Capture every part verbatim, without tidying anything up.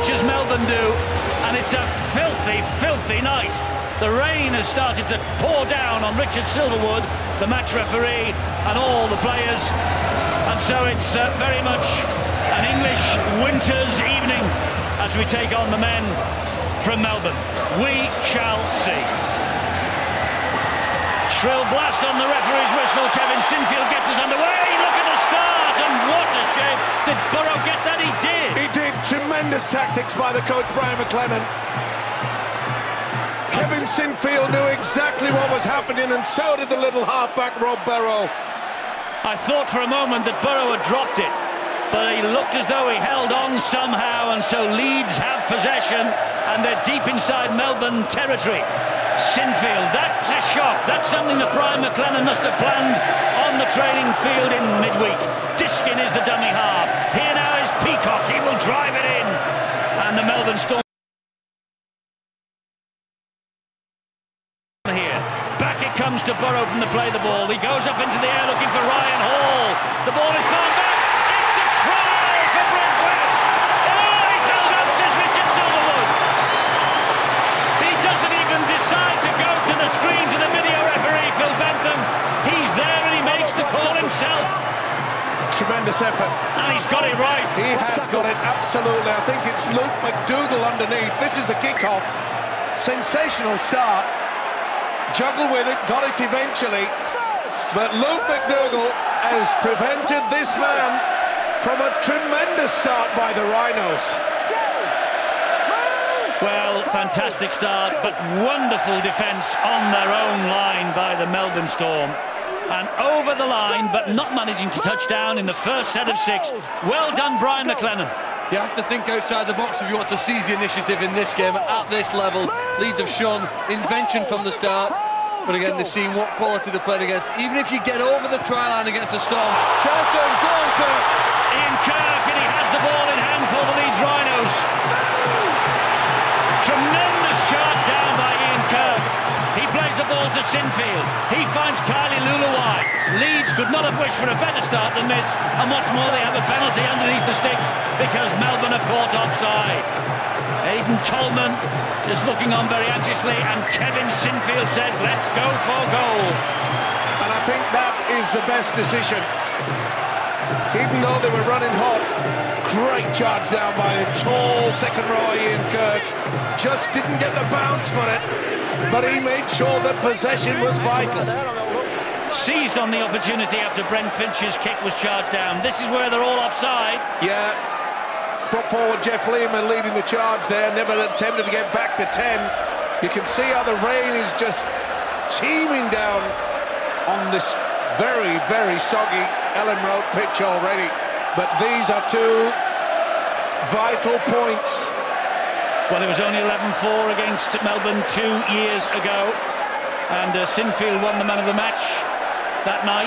much as Melbourne do, and it's a filthy, filthy night. The rain has started to pour down on Richard Silverwood, the match referee, and all the players. And so it's uh, very much an English winter's evening as we take on the men from Melbourne. We shall see. Shrill blast on the referee's whistle. Kevin Sinfield gets us underway. Look at the start, and what a shape. Did Burrow get that? He did. He did. Tremendous tactics by the coach, Brian McLennan. Kevin Sinfield knew exactly what was happening, and so did the little halfback, Rob Burrow. I thought for a moment that Burrow had dropped it, but he looked as though he held on somehow, and so Leeds have possession, and they're deep inside Melbourne territory. Sinfield, that's a shock. That's something that Brian McLennan must have planned on the training field in midweek. Diskin is the dummy half. Here now is Peacock. He will drive it in, and the Melbourne Storm here. Back it comes to Burrow from the play the ball. He goes up into the air looking for Ryan Hall. The ball is gone back. It's a try for Brent Webb. Oh, he's held up just Richard Silverwood. He doesn't even decide to go to the screen to the video referee, Phil Bentham. He's there and he makes the call himself. Tremendous effort. And he's got it right. He has got it, absolutely. I think it's Luke McDougall underneath. This is a kick-off. Sensational start. Juggled with it, got it eventually. But Luke McDougall has prevented this man from a tremendous start by the Rhinos. Well, fantastic start, but wonderful defence on their own line by the Melbourne Storm. And over the line, but not managing to touch down in the first set of six. Well done, Brian McLennan. You have to think outside the box if you want to seize the initiative in this game at this level. Leeds have shown invention from the start, but again, they've seen what quality they played against. Even if you get over the try line against the Storm, chance to go on, Kirk. Ian Kirk, and he has the ball in hand for the Leeds Rhinos. Tremendous charge down by Ian Kirk. He plays the ball to Sinfield. He finds Kylie Luluwai. Leeds could not have wished for a better start than this, and what's more, they have a penalty underneath the sticks because Melbourne are caught offside. Aidan Tolman is looking on very anxiously, and Kevin Sinfield says, let's go for goal. And I think that is the best decision. Even though they were running hot, great charge down by the tall second row Ian Kirk. Just didn't get the bounce for it, but he made sure that possession was vital. Seized on the opportunity after Brent Finch's kick was charged down. This is where they're all offside. Yeah. Brought forward Jeff Lehman leading the charge there, never attempted to get back to ten. You can see how the rain is just teeming down on this very, very soggy Ellen Road pitch already. But these are two vital points. Well, it was only eleven four against Melbourne two years ago, and uh, Sinfield won the man of the match that night.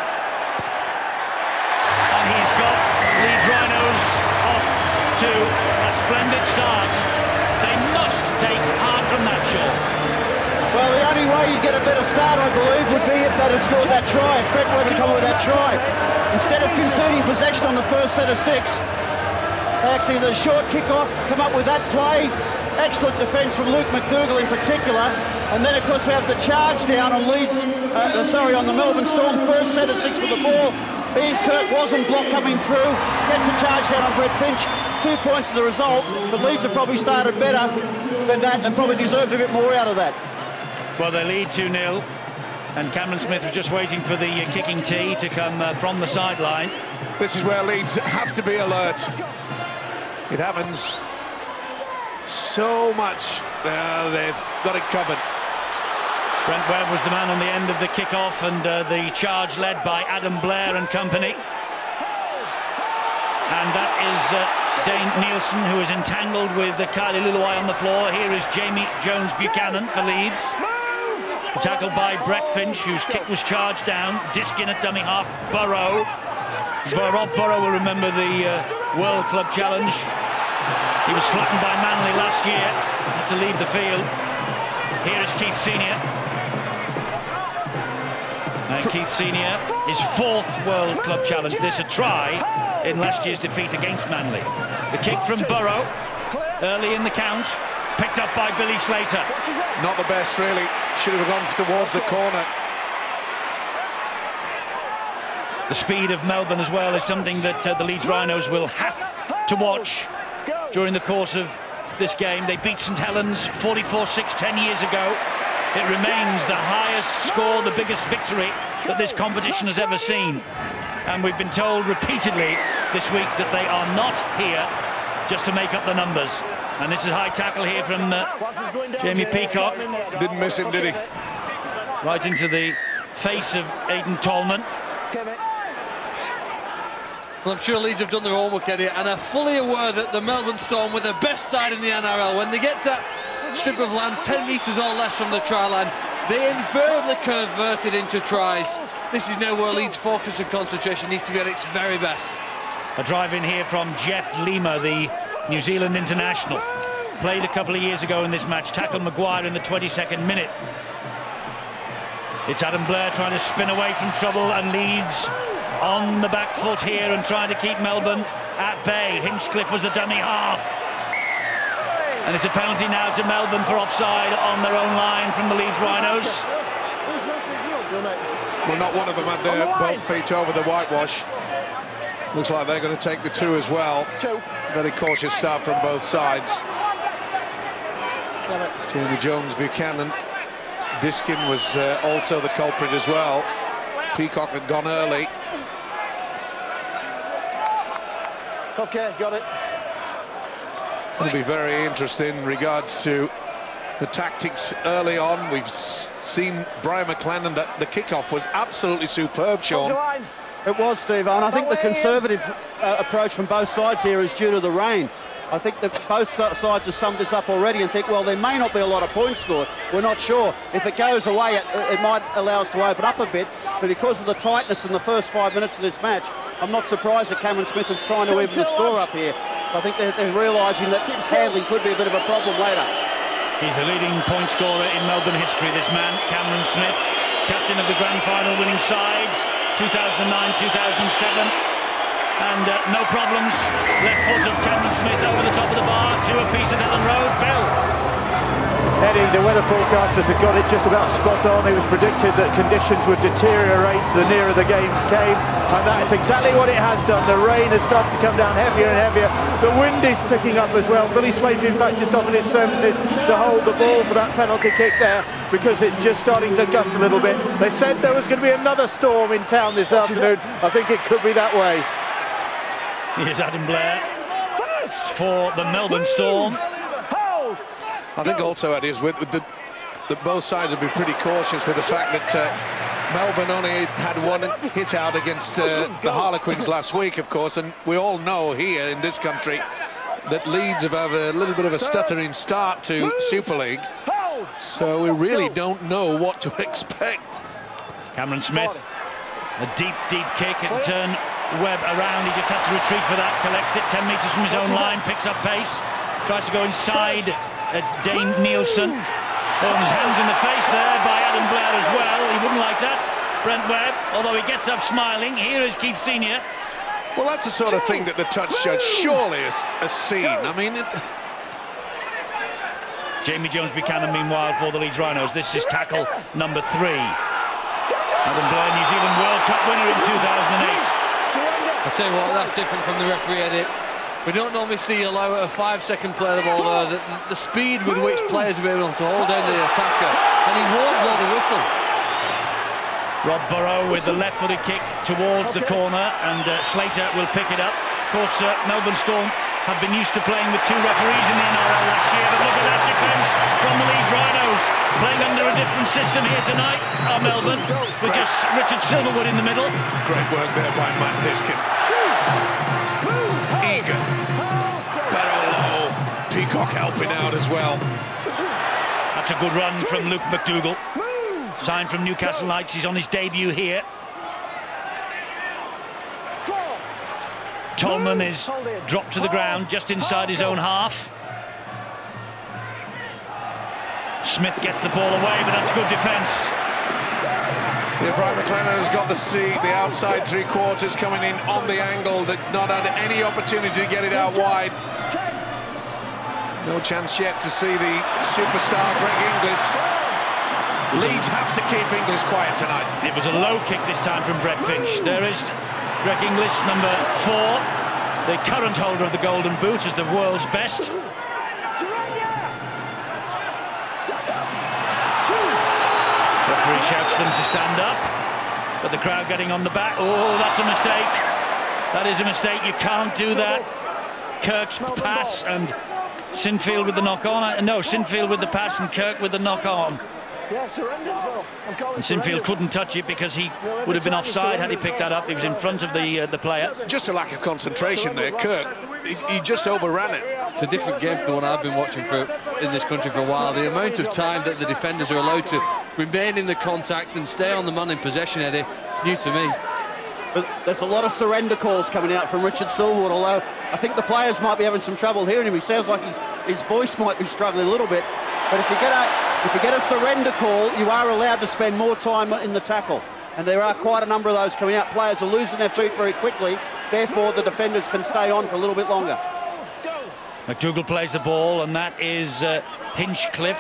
And he's got Leeds Rhinos off to a splendid start. They must take heart from that, Shaw. Well, the only way you get a better start, I believe, would be if they'd have scored that try, if Brent Webb had come with that try. Instead of conceding possession on the first set of six, they actually had a short kick-off, come up with that play. Excellent defence from Luke McDougall in particular. And then, of course, we have the charge down on Leeds, uh, sorry, on the Melbourne Storm, first set of six with the ball. Ian Kirk wasn't blocked coming through, gets a charge down on Brett Finch. Two points as a result, but Leeds have probably started better than that and probably deserved a bit more out of that. Well, they lead two nil, and Cameron Smith was just waiting for the uh, kicking tee to come uh, from the sideline. This is where Leeds have to be alert. It happens so much. Uh, they've got it covered. Brent Webb was the man on the end of the kick-off, and uh, the charge led by Adam Blair and company. And that is uh, Dane Nielsen, who is entangled with uh, Kylie Luluwai on the floor. Here is Jamie Jones-Buchanan for Leeds. Tackled by Brett Finch, whose kick was charged down. Diskin at dummy half. Burrow. Bur Rob Burrow will remember the uh, World Club Challenge. He was flattened by Manly last year. Had to leave the field. Here is Keith Senior. And Keith Senior, his fourth World Club Challenge. This a try in last year's defeat against Manly. The kick from Burrow. early in the count. Picked up by Billy Slater. Not the best, really. Should have gone towards the corner. The speed of Melbourne as well is something that uh, the Leeds Rhinos will have to watch during the course of this game. They beat St Helens forty-four six ten years ago. It remains the highest score, the biggest victory that this competition has ever seen. And we've been told repeatedly this week that they are not here just to make up the numbers. And this is high tackle here from uh, Jamie Peacock. Didn't miss him, did he? Right into the face of Aidan Tolman. Well, I'm sure Leeds have done their homework, Eddie, and are fully aware that the Melbourne Storm were the best side in the N R L. When they get that strip of land ten metres or less from the try line, they invariably convert it into tries. This is now where Leeds' focus and concentration needs to be at its very best. A drive in here from Jeff Lima, the New Zealand international. Played a couple of years ago in this match, tackled Maguire in the twenty-second minute. It's Adam Blair trying to spin away from trouble, and Leeds on the back foot here and trying to keep Melbourne at bay. Hinchcliffe was the dummy half. And it's a penalty now to Melbourne for offside on their own line from the Leeds Rhinos. Well, not one of them had their both feet over the whitewash. Looks like they're going to take the two as well. Very cautious start from both sides. Jamie Jones Buchanan. Diskin was uh, also the culprit as well. Peacock had gone early. Okay, got it. It'll be very interesting in regards to the tactics early on. We've seen Brian McLennan, that the kickoff was absolutely superb, Sean. It was, Steve, and I think the conservative uh, approach from both sides here is due to the rain. I think that both sides have summed this up already and think, well, there may not be a lot of points scored. We're not sure. If it goes away, it, it might allow us to open up a bit. But because of the tightness in the first five minutes of this match, I'm not surprised that Cameron Smith is trying to even the score up here. I think they're, they're realising that handling could be a bit of a problem later. He's the leading point scorer in Melbourne history, this man, Cameron Smith, captain of the grand final winning sides, two thousand nine two thousand seven. And uh, no problems. Left foot of Cameron Smith over the top of the bar. Two apiece at Ellen Road. Bill. Eddie, the weather forecasters have got it just about spot on. It was predicted that conditions would deteriorate the nearer the game came, and that's exactly what it has done. The rain has started to come down heavier and heavier. The wind is picking up as well. Billy Slater, in fact, just offered his services to hold the ball for that penalty kick there, because it's just starting to gust a little bit. They said there was going to be another storm in town this afternoon. I think it could be that way. Here's Adam Blair for the Melbourne Storm. I think also, Eddie, is with, with the, the both sides have been pretty cautious with the fact that uh, Melbourne only had one hit out against uh, the Harlequins last week, of course, and we all know here in this country that Leeds have had a little bit of a stuttering start to Super League, so we really don't know what to expect. Cameron Smith, a deep, deep kick and turn Webb around. He just had to retreat for that, collects it ten metres from his own line, picks up pace, tries to go inside uh, Dane Nielsen. Oh, his hands in the face there by Adam Blair as well. He wouldn't like that, Brent Webb, although he gets up smiling. Here is Keith Senior. Well, that's the sort of thing that the touch judge surely has, has seen. I mean, it... Jamie Jones Buchanan, meanwhile, for the Leeds Rhinos. This is tackle number three. Adam Blair, New Zealand World Cup winner in two thousand eight. I tell you what, that's different from the referee edit. We don't normally see allow a five-second play the ball there. The, the speed with which players have been able to hold down the attacker, and he won't blow the whistle. Rob Burrow with the left-footed kick towards the corner, and uh, Slater will pick it up. Of course, uh, Melbourne Storm have been used to playing with two referees in the N R L last year, but look at that defence from the Leeds Rhinos, playing under a different system here tonight. Oh, Melbourne, with just Richard Silverwood in the middle. Great work there by Matt Diskin. Eager, Barrow low, Peacock helping out as well. That's a good run from Luke McDougall. Signed from Newcastle Knights, he's on his debut here. Tolman is dropped to the ground just inside his own half. Smith gets the ball away, but that's good defence. Yeah, Brian McLennan has got the seat, the outside three quarters coming in on the angle, that not had any opportunity to get it out wide. No chance yet to see the superstar Greg Inglis. Leeds have to keep Inglis quiet tonight. It was a low kick this time from Brett Finch. There is Greg Inglis, number four, the current holder of the Golden Boot as the world's best. Referee shouts them to stand up, but the crowd getting on the back. Oh, that's a mistake. That is a mistake. You can't do that. Kirk's pass and Sinfield with the knock-on. No, Sinfield with the pass and Kirk with the knock-on. And Sinfield couldn't touch it because he would have been offside had he picked that up. He was in front of the uh, the player. Just a lack of concentration there. Kirk, he, he just overran it. It's a different game to the one I've been watching for in this country for a while. The amount of time that the defenders are allowed to remain in the contact and stay on the man in possession, Eddie, it's new to me. But there's a lot of surrender calls coming out from Richard Silverwood, although I think the players might be having some trouble hearing him. He sounds like his, his voice might be struggling a little bit. But if you get a if you get a surrender call, you are allowed to spend more time in the tackle. And there are quite a number of those coming out. Players are losing their feet very quickly, therefore the defenders can stay on for a little bit longer. McDougall plays the ball, and that is uh, Hinchcliffe.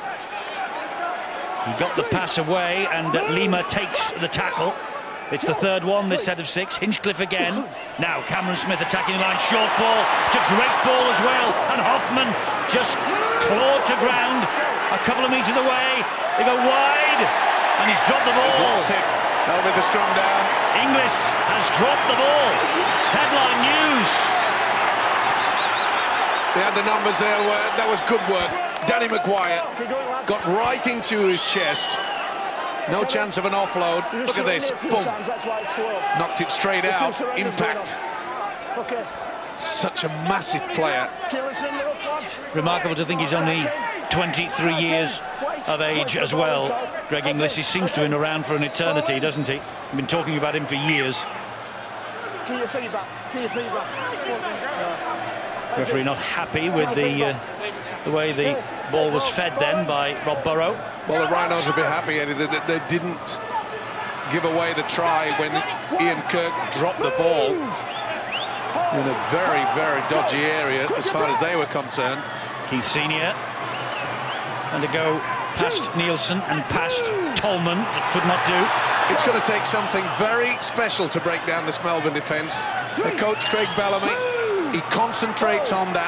He got the pass away, and uh, Lima takes the tackle. It's the third one, this set of six. Hinchcliffe again. Now Cameron Smith attacking the line. Short ball. It's a great ball as well. And Hoffman just clawed to ground a couple of metres away. They go wide. And he's dropped the ball. He's lost it. That'll be the scrum down. Inglis has dropped the ball. Headline news. They had the numbers there. That was good work. Danny Maguire got right into his chest. No chance of an offload. Look at this. Boom. Knocked it straight out. Impact. Such a massive player. Remarkable to think he's only twenty-three years of age as well. Greg Inglis, he seems to have been around for an eternity, doesn't he? We've been talking about him for years. Referee not happy with the uh, the way the ball was fed then by Rob Burrow. Well, the Rhinos will be happy, Eddie, that they didn't give away the try when Ian Kirk dropped the ball in a very, very dodgy area as far as they were concerned. Keith Senior and to go past Nielsen and past Tolman, could not do. It's going to take something very special to break down this Melbourne defence. The coach, Craig Bellamy, he concentrates on that.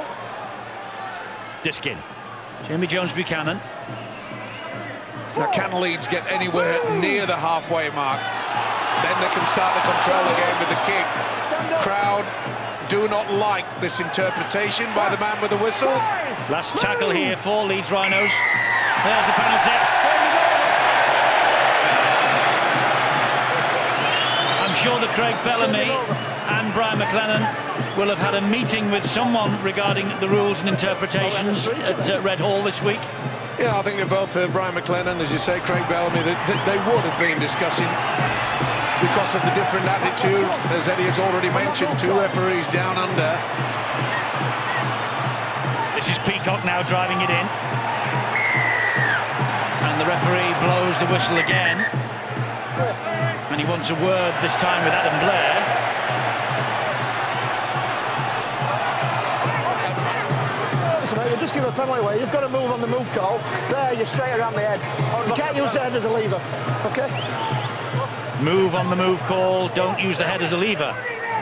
Diskin. Jamie Jones-Buchanan. Now, can Leeds get anywhere near the halfway mark? Then they can start to control the game with the kick. Crowd do not like this interpretation by the man with the whistle. Last tackle here for Leeds Rhinos. There's the penalty. I'm sure that Craig Bellamy and Brian McLennan will have had a meeting with someone regarding the rules and interpretations at uh, Red Hall this week. Yeah, I think they're both, uh, Brian McLennan, as you say, Craig Bellamy, that they, they would have been discussing because of the different attitude. As Eddie has already mentioned, two referees down under. This is Peacock now driving it in. And the referee blows the whistle again. And he wants a word this time with Adam Blair. Just give a penalty away. You've got to move on the move call. There, you're straight around the head. You can't use the head as a lever. Okay? Move on the move call. Don't use the head as a lever.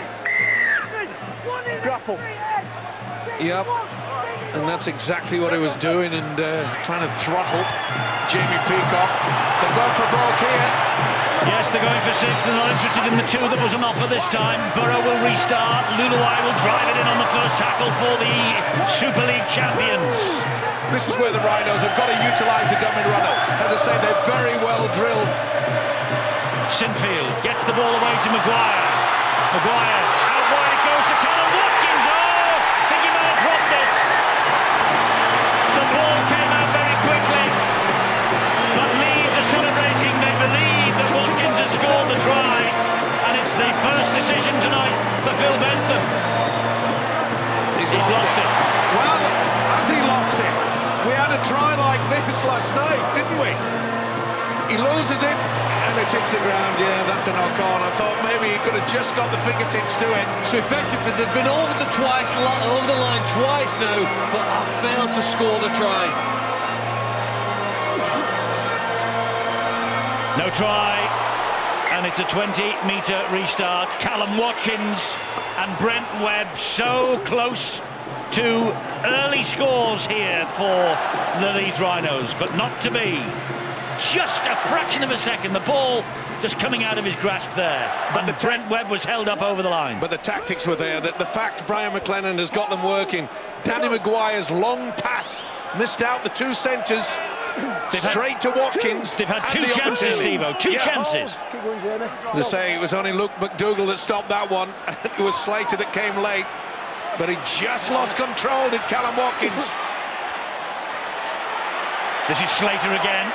Grapple. Yep. And that's exactly what he was doing, and uh, trying to throttle Jamie Peacock. They're going for broke here. Yes, they're going for six. They're not interested in the two that was an offer this time. Burrow will restart. Luluai will drive it in on the first tackle for the Super League champions. This is where the Rhinos have got to utilise a dummy runner. As I say, they're very well drilled. Sinfield gets the ball away to Maguire. Maguire, out wide it goes to Callum Watkins. Oh, I think he might have dropped this. The ball came out very quickly. But Leeds are celebrating. They believe that Watkins has scored the try. And it's the first decision tonight for Phil Bentham. He's, He's lost, lost it. it. Well, has he lost it? We had a try like this last night, didn't we? He loses it, and when it hits the ground, yeah, that's a knock-on. I thought maybe he could have just got the fingertips to it. So effectively, they've been over the twice, over the line twice now, but have failed to score the try. No try, and it's a twenty metre restart. Callum Watkins and Brent Webb so close to early scores here for the Leeds Rhinos, but not to be. Just a fraction of a second, the ball just coming out of his grasp there. But and the Brent Webb was held up over the line. But the tactics were there. The, the fact Brian McLennan has got them working. Danny Maguire's long pass missed out the two centres. Straight to Watkins. They've had two chances, Steve-O, two yeah. chances. As I say, it was only Luke McDougall that stopped that one. It was Slater that came late. But he just lost control, did Callum Watkins. This is Slater again.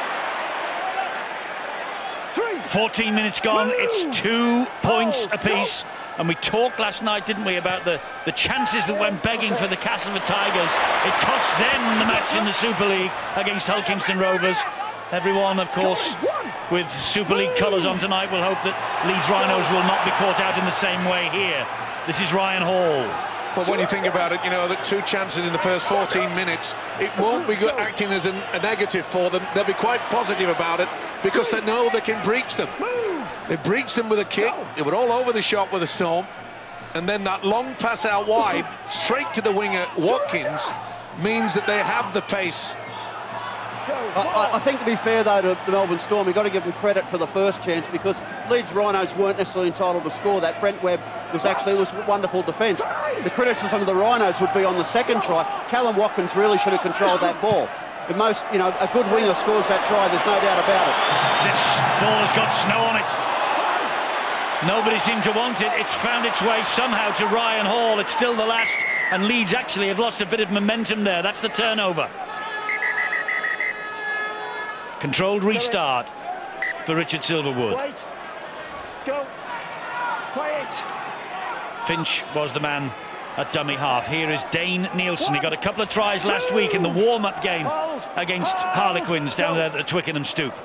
fourteen minutes gone, it's two points apiece. And we talked last night, didn't we, about the, the chances that went begging for the Castleford Tigers. It cost them the match in the Super League against Hull Kingston Rovers. Everyone, of course, with Super League colours on tonight will hope that Leeds Rhinos will not be caught out in the same way here. This is Ryan Hall. Well, when you think about it, you know, that two chances in the first fourteen minutes, it won't be good acting as an, a negative for them. They'll be quite positive about it because they know they can breach them. They breached them with a kick. They were all over the shop with a Storm. And then that long pass out wide, straight to the winger, Watkins, means that they have the pace. I, I think, to be fair, though, to the Melbourne Storm, you've got to give them credit for the first chance because Leeds Rhinos weren't necessarily entitled to score that. Brent Webb was actually was wonderful defence. The criticism of the Rhinos would be on the second try. Callum Watkins really should have controlled that ball. The most, you know, a good winger scores that try, there's no doubt about it. This ball has got snow on it. Nobody seemed to want it. It's found its way somehow to Ryan Hall. It's still the last, and Leeds actually have lost a bit of momentum there. That's the turnover. Controlled restart for Richard Silverwood. Wait. Go. Play it. Finch was the man at dummy half. Here is Dane Nielsen. He got a couple of tries last week in the warm-up game against Harlequins down there at the Twickenham Stoop.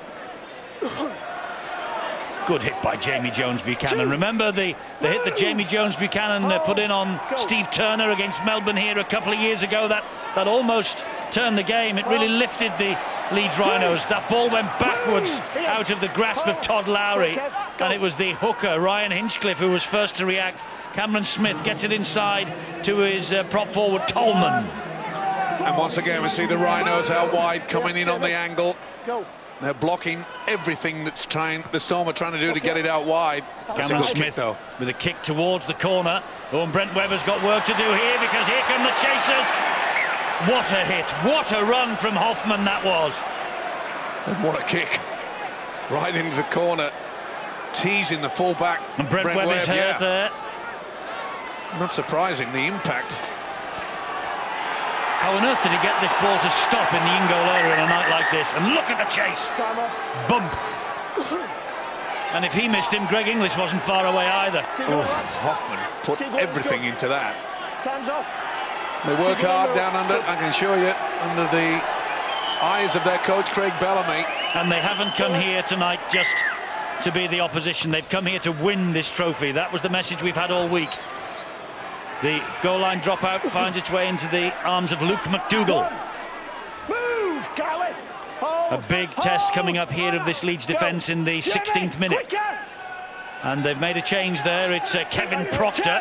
Good hit by Jamie Jones-Buchanan. Remember the, the hit that Jamie Jones-Buchanan uh, put in on Steve Turner against Melbourne here a couple of years ago? That, that almost turned the game. It really lifted the Leeds Rhinos. That ball went backwards out of the grasp of Todd Lowry, and it was the hooker, Ryan Hinchcliffe, who was first to react. Cameron Smith gets it inside to his uh, prop forward, Tolman. And once again, we see the Rhinos out wide, coming in on the angle. They're blocking everything that's trying the Storm are trying to do to get it out wide. That's Cameron a good Smith kick, though. With a kick towards the corner. Oh, and Brent Webber's got work to do here because here come the chasers. What a hit, what a run from Hoffman that was. And what a kick. Right into the corner, teasing the full-back. And Brent, Brent Webb, Webb is hurt yeah. there. Not surprising, the impact. How on earth did he get this ball to stop in the in-goal area on a night like this? And look at the chase. Bump. And if he missed him, Greg Inglis wasn't far away either. Oh, Hoffman put everything into that. Time's off. They work hard down under, I can assure you, under the eyes of their coach, Craig Bellamy. And they haven't come here tonight just to be the opposition. They've come here to win this trophy. That was the message we've had all week. The goal line dropout finds its way into the arms of Luke McDougall. Move, Gally. A big test coming up here of this Leeds defence in the sixteenth minute. And they've made a change there. It's uh, Kevin Proctor.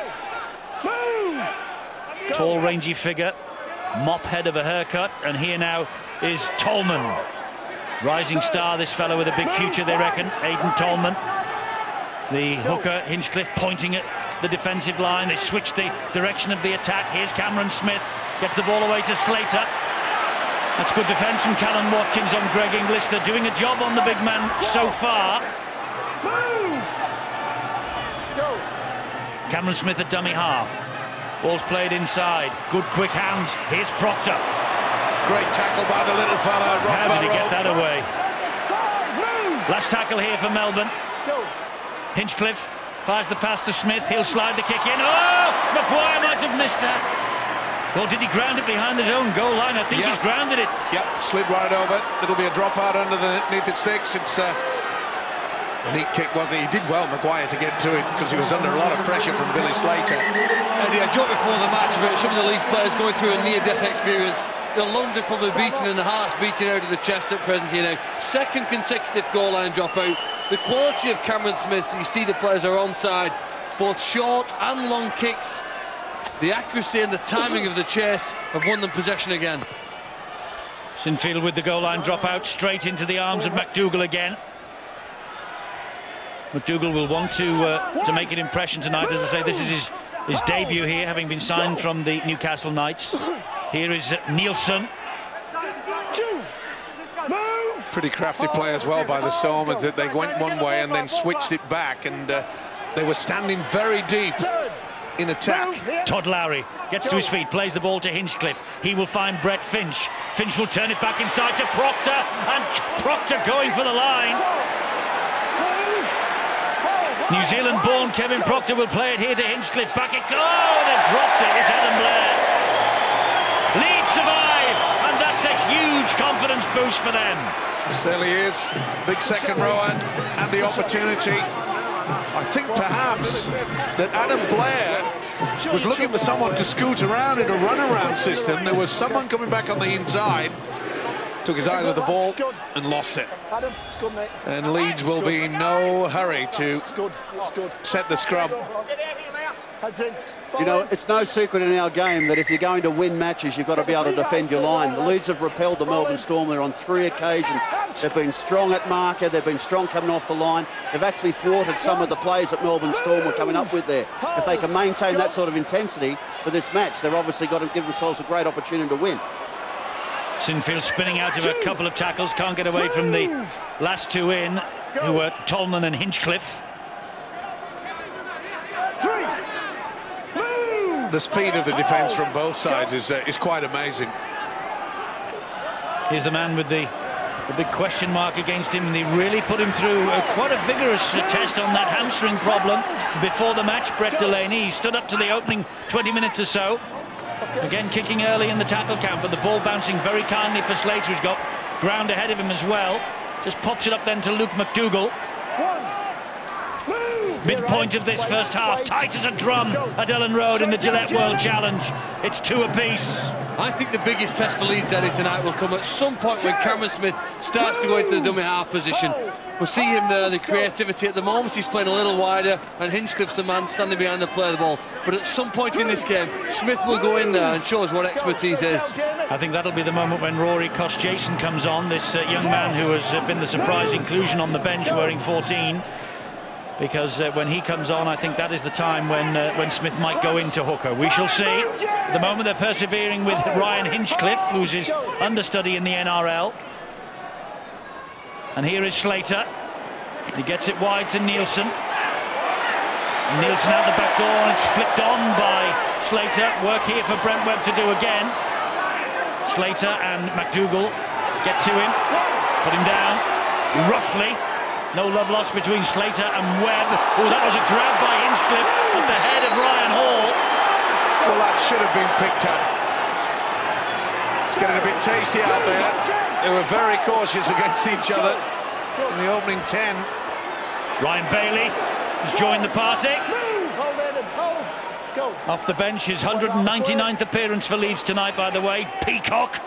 Tall, rangy figure, mop head of a haircut, and here now is Tolman. Rising star, this fellow with a big future, they reckon, Aidan Tolman. The hooker, Hinchcliffe, pointing at the defensive line. They switch the direction of the attack. Here's Cameron Smith, gets the ball away to Slater. That's good defence from Callum Watkins on Greg Inglis. They're doing a job on the big man so far. Cameron Smith at dummy half. Ball's played inside. Good quick hands. Here's Proctor. Great tackle by the little fella. Rob How did he Barrow. get that away? Last tackle here for Melbourne. Hinchcliffe fires the pass to Smith. He'll slide the kick in. Oh! Maguire might have missed that. Well, did he ground it behind his own goal line? I think yep. he's grounded it. Yep, slid right over. It'll be a dropout underneath its sticks. It's uh, Neat kick, wasn't he? He did well, Maguire, to get to it because he was under a lot of pressure from Billy Slater. Eddie, I joked before the match about some of the Leeds players going through a near-death experience. The lungs are probably beating and the heart's beating out of the chest at present here now. Second consecutive goal line dropout. The quality of Cameron Smith, you see the players are onside, both short and long kicks. The accuracy and the timing of the chase have won them possession again. Sinfield with the goal line dropout, straight into the arms of McDougall again. McDougall will want to uh, to make an impression tonight. As I say, this is his, his debut here, having been signed from the Newcastle Knights. Here is uh, Nielsen. Pretty crafty play as well by the Storm, as that they went one way and then switched it back, and uh, they were standing very deep in attack. Todd Lowry gets to his feet, plays the ball to Hinchcliffe. He will find Brett Finch. Finch will turn it back inside to Proctor, and Proctor going for the line. New Zealand-born Kevin Proctor will play it here to Hinchcliffe. Back it goes. Oh, they've dropped it. It's Adam Blair. Leeds survive, and that's a huge confidence boost for them. Certainly is. Big second rower and the opportunity. I think perhaps that Adam Blair was looking for someone to scoot around in a run-around system. There was someone coming back on the inside, took his eyes off the ball and lost it. And Leeds will be in no hurry to set the scrum. You know, it's no secret in our game that if you're going to win matches, you've got to be able to defend your line. The Leeds have repelled the Melbourne Storm there on three occasions. They've been strong at marker, they've been strong coming off the line. They've actually thwarted some of the plays that Melbourne Storm were coming up with there. If they can maintain that sort of intensity for this match, they've obviously got to give themselves a great opportunity to win. Sinfield spinning out of a couple of tackles, can't get away from the last two in, who were Tolman and Hinchcliffe. The speed of the defence from both sides is uh, is quite amazing. Here's the man with the, the big question mark against him, and they really put him through uh, quite a vigorous uh, test on that hamstring problem before the match. Brett Delaney, he stood up to the opening twenty minutes or so. Again, kicking early in the tackle count, but the ball bouncing very kindly for Slater, who's got ground ahead of him as well. Just pops it up then to Luke McDougall. Midpoint of this first half, tight as a drum at Ellen Road in the Gillette World Challenge. It's two apiece. I think the biggest test for Leeds, Eddie, tonight will come at some point when Cameron Smith starts to go into the dummy half position. We'll see him there, the creativity. At the moment he's playing a little wider, and Hinchcliffe's the man standing behind the play of the ball. But at some point in this game, Smith will go in there and show us what expertise is. I think that'll be the moment when Rory Kostjason comes on, this uh, young man who has uh, been the surprise inclusion on the bench wearing fourteen. Because uh, when he comes on, I think that is the time when uh, when Smith might go into hooker. We shall see. At the moment they're persevering with Ryan Hinchcliffe, who's his understudy in the N R L. And here is Slater. He gets it wide to Nielsen. Nielsen out the back door, and it's flicked on by Slater. Work here for Brent Webb to do again. Slater and McDougall get to him, put him down roughly. No love lost between Slater and Webb. Oh, that was a grab by Hinchcliffe at the head of Ryan Hall. Well, that should have been picked up. It's getting a bit tasty out there. They were very cautious against each other in the opening ten. Ryan Bailey has joined the party. Off the bench, his one hundred ninety-ninth appearance for Leeds tonight, by the way. Peacock.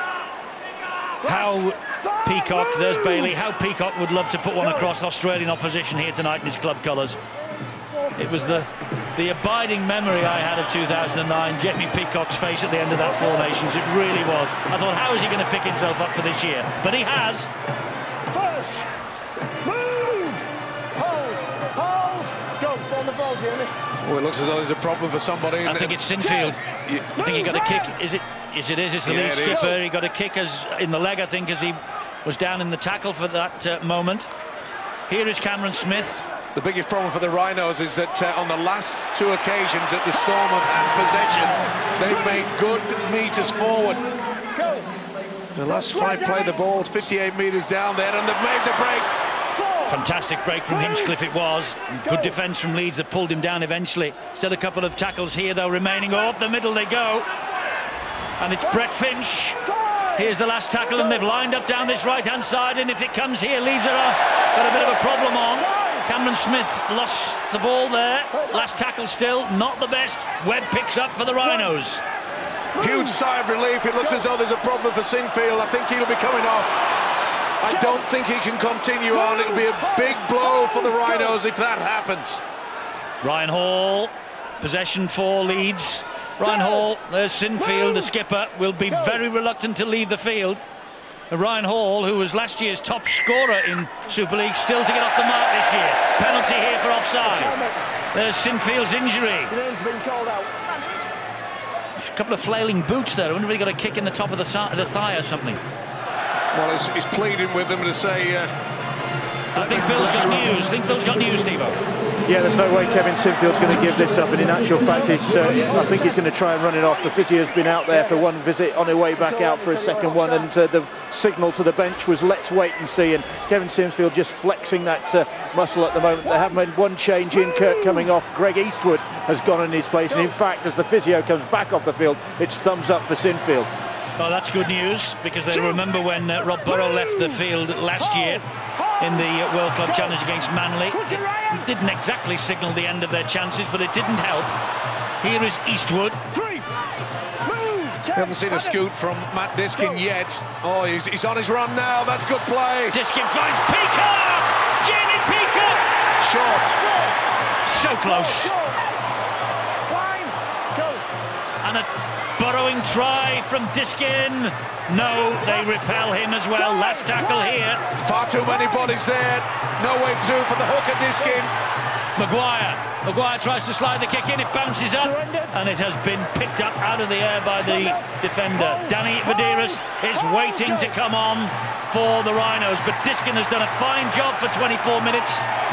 How Peacock, there's Bailey, how Peacock would love to put one across Australian opposition here tonight in his club colours. It was the the abiding memory I had of two thousand nine, Jamie Peacock's face at the end of that Four Nations. It really was. I thought, how is he going to pick himself up for this year? But he has. First, move, hold, hold, go, on the ball, Jamie. Oh, it looks as though there's a problem for somebody. I think it's Sinfield. Yeah. I think he got a kick. Is it? Yes, it is. It's the Yeah, lead it is. skipper. He got a kick as in the leg, I think, as he was down in the tackle for that uh, moment. Here is Cameron Smith. The biggest problem for the Rhinos is that uh, on the last two occasions that the Storm have had possession, they've made good metres forward. The last five play the ball's fifty-eight metres down there, and they've made the break. Fantastic break from Hinchcliffe it was. Good defence from Leeds that pulled him down eventually. Still a couple of tackles here though remaining. Oh, up the middle they go. And it's Brett Finch. Here's the last tackle, and they've lined up down this right-hand side, and if it comes here, Leeds are got a bit of a problem on. Cameron Smith lost the ball there. Last tackle still, not the best. Webb picks up for the Rhinos. Huge sigh of relief. It looks as though there's a problem for Sinfield. I think he'll be coming off. I don't think he can continue on. It'll be a big blow for the Rhinos if that happens. Ryan Hall, possession for Leeds. Ryan Hall, there's Sinfield, the skipper, will be very reluctant to leave the field. Ryan Hall, who was last year's top scorer in Super League, still to get off the mark this year. Penalty here for offside. There's Sinfield's injury. A couple of flailing boots there. I wonder if he got a kick in the top of the, the thigh or something. Well, he's, he's pleading with them to say... Uh, I think Bill's got news. I think Bill's got news, Steve-O. Yeah, there's no way Kevin Sinfield's going to give this up, and in actual fact, he's, uh, I think he's going to try and run it off. The physio's been out there for one visit, on her way back out for a second one, and uh, the signal to the bench was let's wait and see, and Kevin Sinfield just flexing that uh, muscle at the moment. They have made one change in, Kirk coming off. Greg Eastwood has gone in his place, and in fact, as the physio comes back off the field, it's thumbs up for Sinfield. Well, that's good news, because they remember when uh, Rob Burrow left the field last year in the uh, World Club Challenge against Manly. It didn't exactly signal the end of their chances, but it didn't help. Here is Eastwood. We haven't seen a scoot from Matt Diskin yet. Oh, he's, he's on his run now. That's good play. Diskin finds Peacock! Jamie Peacock! Short. So close. And a burrowing try from Diskin. No, they repel him as well. Last tackle here. Far too many bodies there. No way through for the hooker, Diskin. Maguire. Maguire tries to slide the kick in. It bounces up. And it has been picked up out of the air by the defender. Danny Vidiris is waiting to come on for the Rhinos. But Diskin has done a fine job for twenty-four minutes.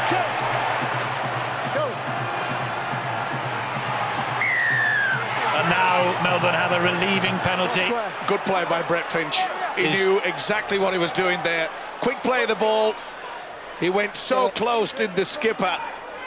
And now Melbourne have a relieving penalty. Good play by Brett Finch. He Is... knew exactly what he was doing there. Quick play of the ball. He went so close, did the skipper.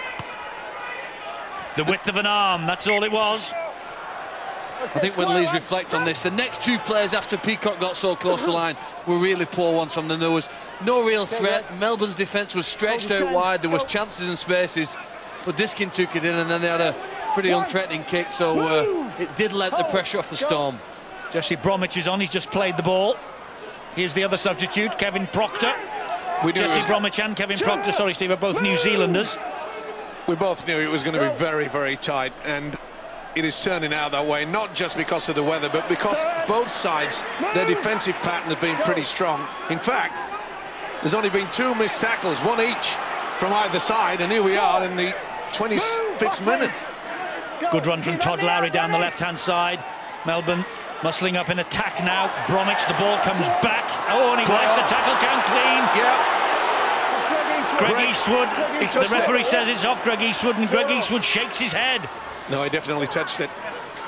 The width of an arm, that's all it was. I think when Leeds reflect on this, the next two players after Peacock got so close to the line were really poor ones from them. There was no real threat. Melbourne's defence was stretched out wide. There was chances and spaces, but Diskin took it in, and then they had a pretty unthreatening kick, so uh, it did let the pressure off the Storm. Jesse Bromwich is on, he's just played the ball. Here's the other substitute, Kevin Proctor. We knew Jesse Bromwich and Kevin Proctor, sorry Steve, are both New Zealanders. We both knew it was going to be very, very tight, and it is turning out that way, not just because of the weather, but because both sides, their defensive pattern has been pretty strong. In fact, there's only been two missed tackles, one each from either side, and here we are in the twenty-fifth minute. Good run from Todd Lowry down the left-hand side. Melbourne muscling up in attack now. Bromwich, the ball comes back. Oh, and he wipes the tackle count clean. Yeah. Greg, Greg Eastwood, the referee it. says it's off Greg Eastwood, and Greg Eastwood shakes his head. No, he definitely touched it.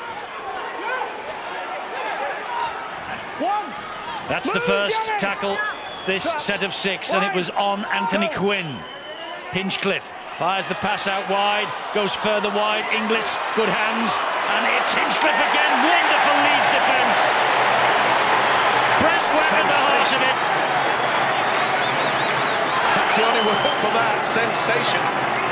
That's the first tackle this set of six, and it was on Anthony Quinn. Hinchcliffe fires the pass out wide, goes further wide. Inglis, good hands, and it's Hinchcliffe again. Wonderful Leeds defence. Brett Webb at the heart of it. That's the only word for that. Sensation.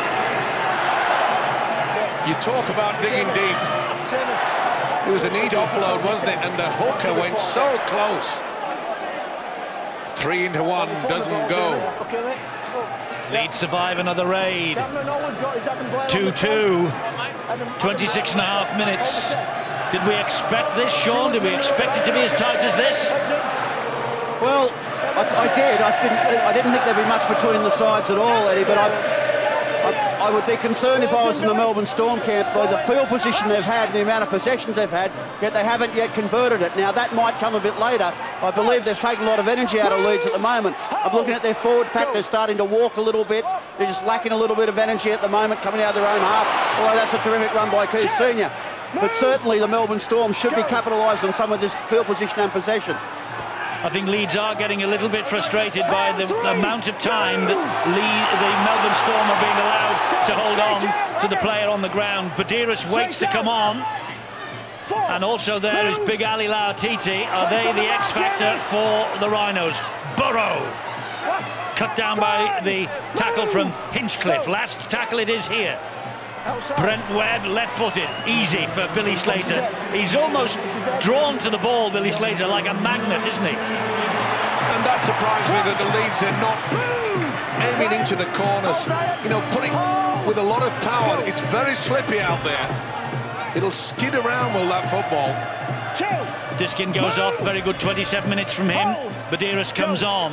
You talk about digging deep. It was a neat offload, wasn't it? And the hooker went so close. Three into one doesn't go. Leeds survive another raid. two two. twenty-six and a half minutes. Did we expect this, Sean? Did we expect it to be as tight as this? Well, I, I did. I didn't, I didn't think there'd be much between the sides at all, Eddie, but I, I, I would be concerned if I was in the Melbourne Storm camp by the field position they've had and the amount of possessions they've had, yet they haven't yet converted it. Now, that might come a bit later. I believe they've taken a lot of energy out of Leeds at the moment. I'm looking at their forward pack. They're starting to walk a little bit. They're just lacking a little bit of energy at the moment, coming out of their own half, although that's a terrific run by Keith Senior. But certainly the Melbourne Storm should be capitalised on some of this field position and possession. I think Leeds are getting a little bit frustrated by the amount of time that Lee, the Melbourne Storm are being allowed to hold on to the player on the ground. Badiris waits to come on. And also there is Big Ali Lauatiti. Are they the X factor for the Rhinos? Burrow cut down by the tackle from Hinchcliffe. Last tackle it is here. Brent Webb, left-footed, easy for Billy Slater. He's almost drawn to the ball, Billy Slater, like a magnet, isn't he? And that surprised me that the Leeds are not aiming into the corners, you know, putting with a lot of power. It's very slippy out there. It'll skid around with that football. Diskin goes off, very good twenty-seven minutes from him. Badiris comes on.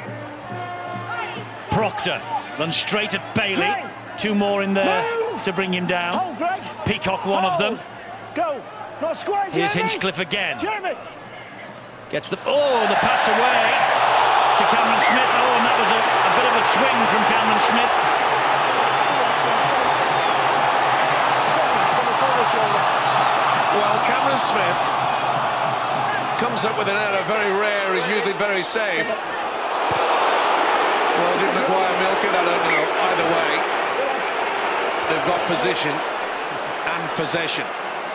Proctor runs straight at Bailey. Two more in there to bring him down. Peacock, one of them. Here's Hinchcliffe again. Gets the... Oh, the pass away to Cameron Smith. Oh, and that was a, a bit of a swing from Cameron Smith. Well, Cameron Smith comes up with an error, very rare, is usually very safe. Well, did Maguire milk it? I don't know. Either way, they've got position and possession.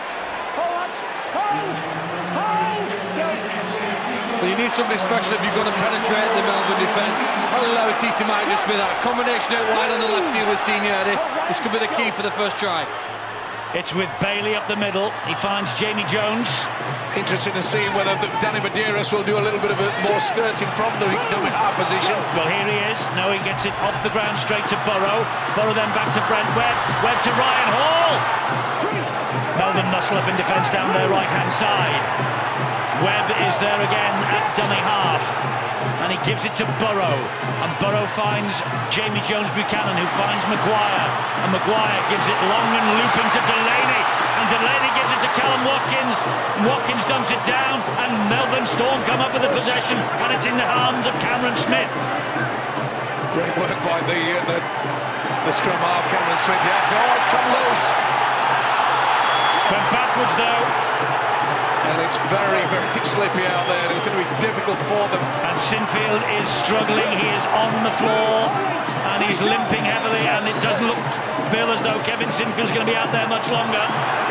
Well, you need somebody special if you're going to penetrate the Melbourne defence. Lauatiti might just be that. Combination out wide on the left here with Seniority. This could be the key for the first try. It's with Bailey up the middle. He finds Jamie Jones. Interesting to see whether Danny Badiris will do a little bit of a more skirting from the number half position. Well, here he is. Now he gets it off the ground straight to Burrow. Burrow then back to Brent Webb. Webb to Ryan Hall. Melbourne muscle up in defence down their right-hand side. Webb is there again at dummy half. And he gives it to Burrow. And Burrow finds Jamie Jones-Buchanan, who finds Maguire. And Maguire gives it long and looping to Delaney. And Delaney gives it to Callum Watkins. Watkins dumps it down. And Melbourne Storm come up with the possession. And it's in the arms of Cameron Smith. Great work by the, uh, the, the scrum half, Cameron Smith. Yeah, oh, it's come loose. Went backwards, though. And it's very, very slippy out there. It's going to be difficult for them. And Sinfield is struggling. He is on the floor. And he's limping heavily. And it doesn't look, Bill, as though Kevin Sinfield's going to be out there much longer.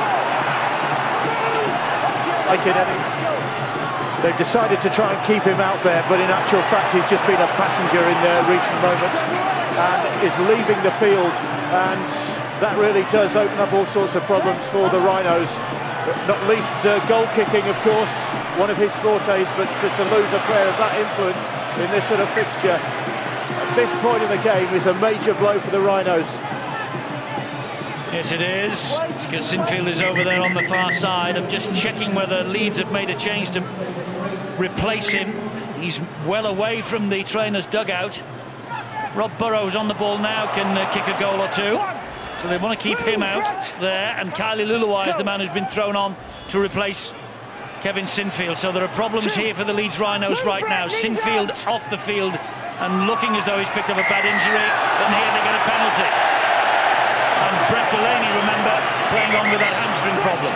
Like it, Eddie. They've decided to try and keep him out there, but in actual fact, he's just been a passenger in uh, recent moments and is leaving the field. And that really does open up all sorts of problems for the Rhinos. Not least uh, goal kicking, of course, one of his fortes, but to, to lose a player of that influence in this sort of fixture at this point in the game is a major blow for the Rhinos. Yes, it is, because Sinfield is over there on the far side. I'm just checking whether Leeds have made a change to replace him. He's well away from the trainer's dugout. Rob Burrows on the ball now, can uh, kick a goal or two. So they want to keep him out there, and Kylie Luluai is the man who's been thrown on to replace Kevin Sinfield. So there are problems here for the Leeds Rhinos right now. Sinfield off the field and looking as though he's picked up a bad injury, and here they get a penalty. And Brett Delaney, remember, playing on with that hamstring problem.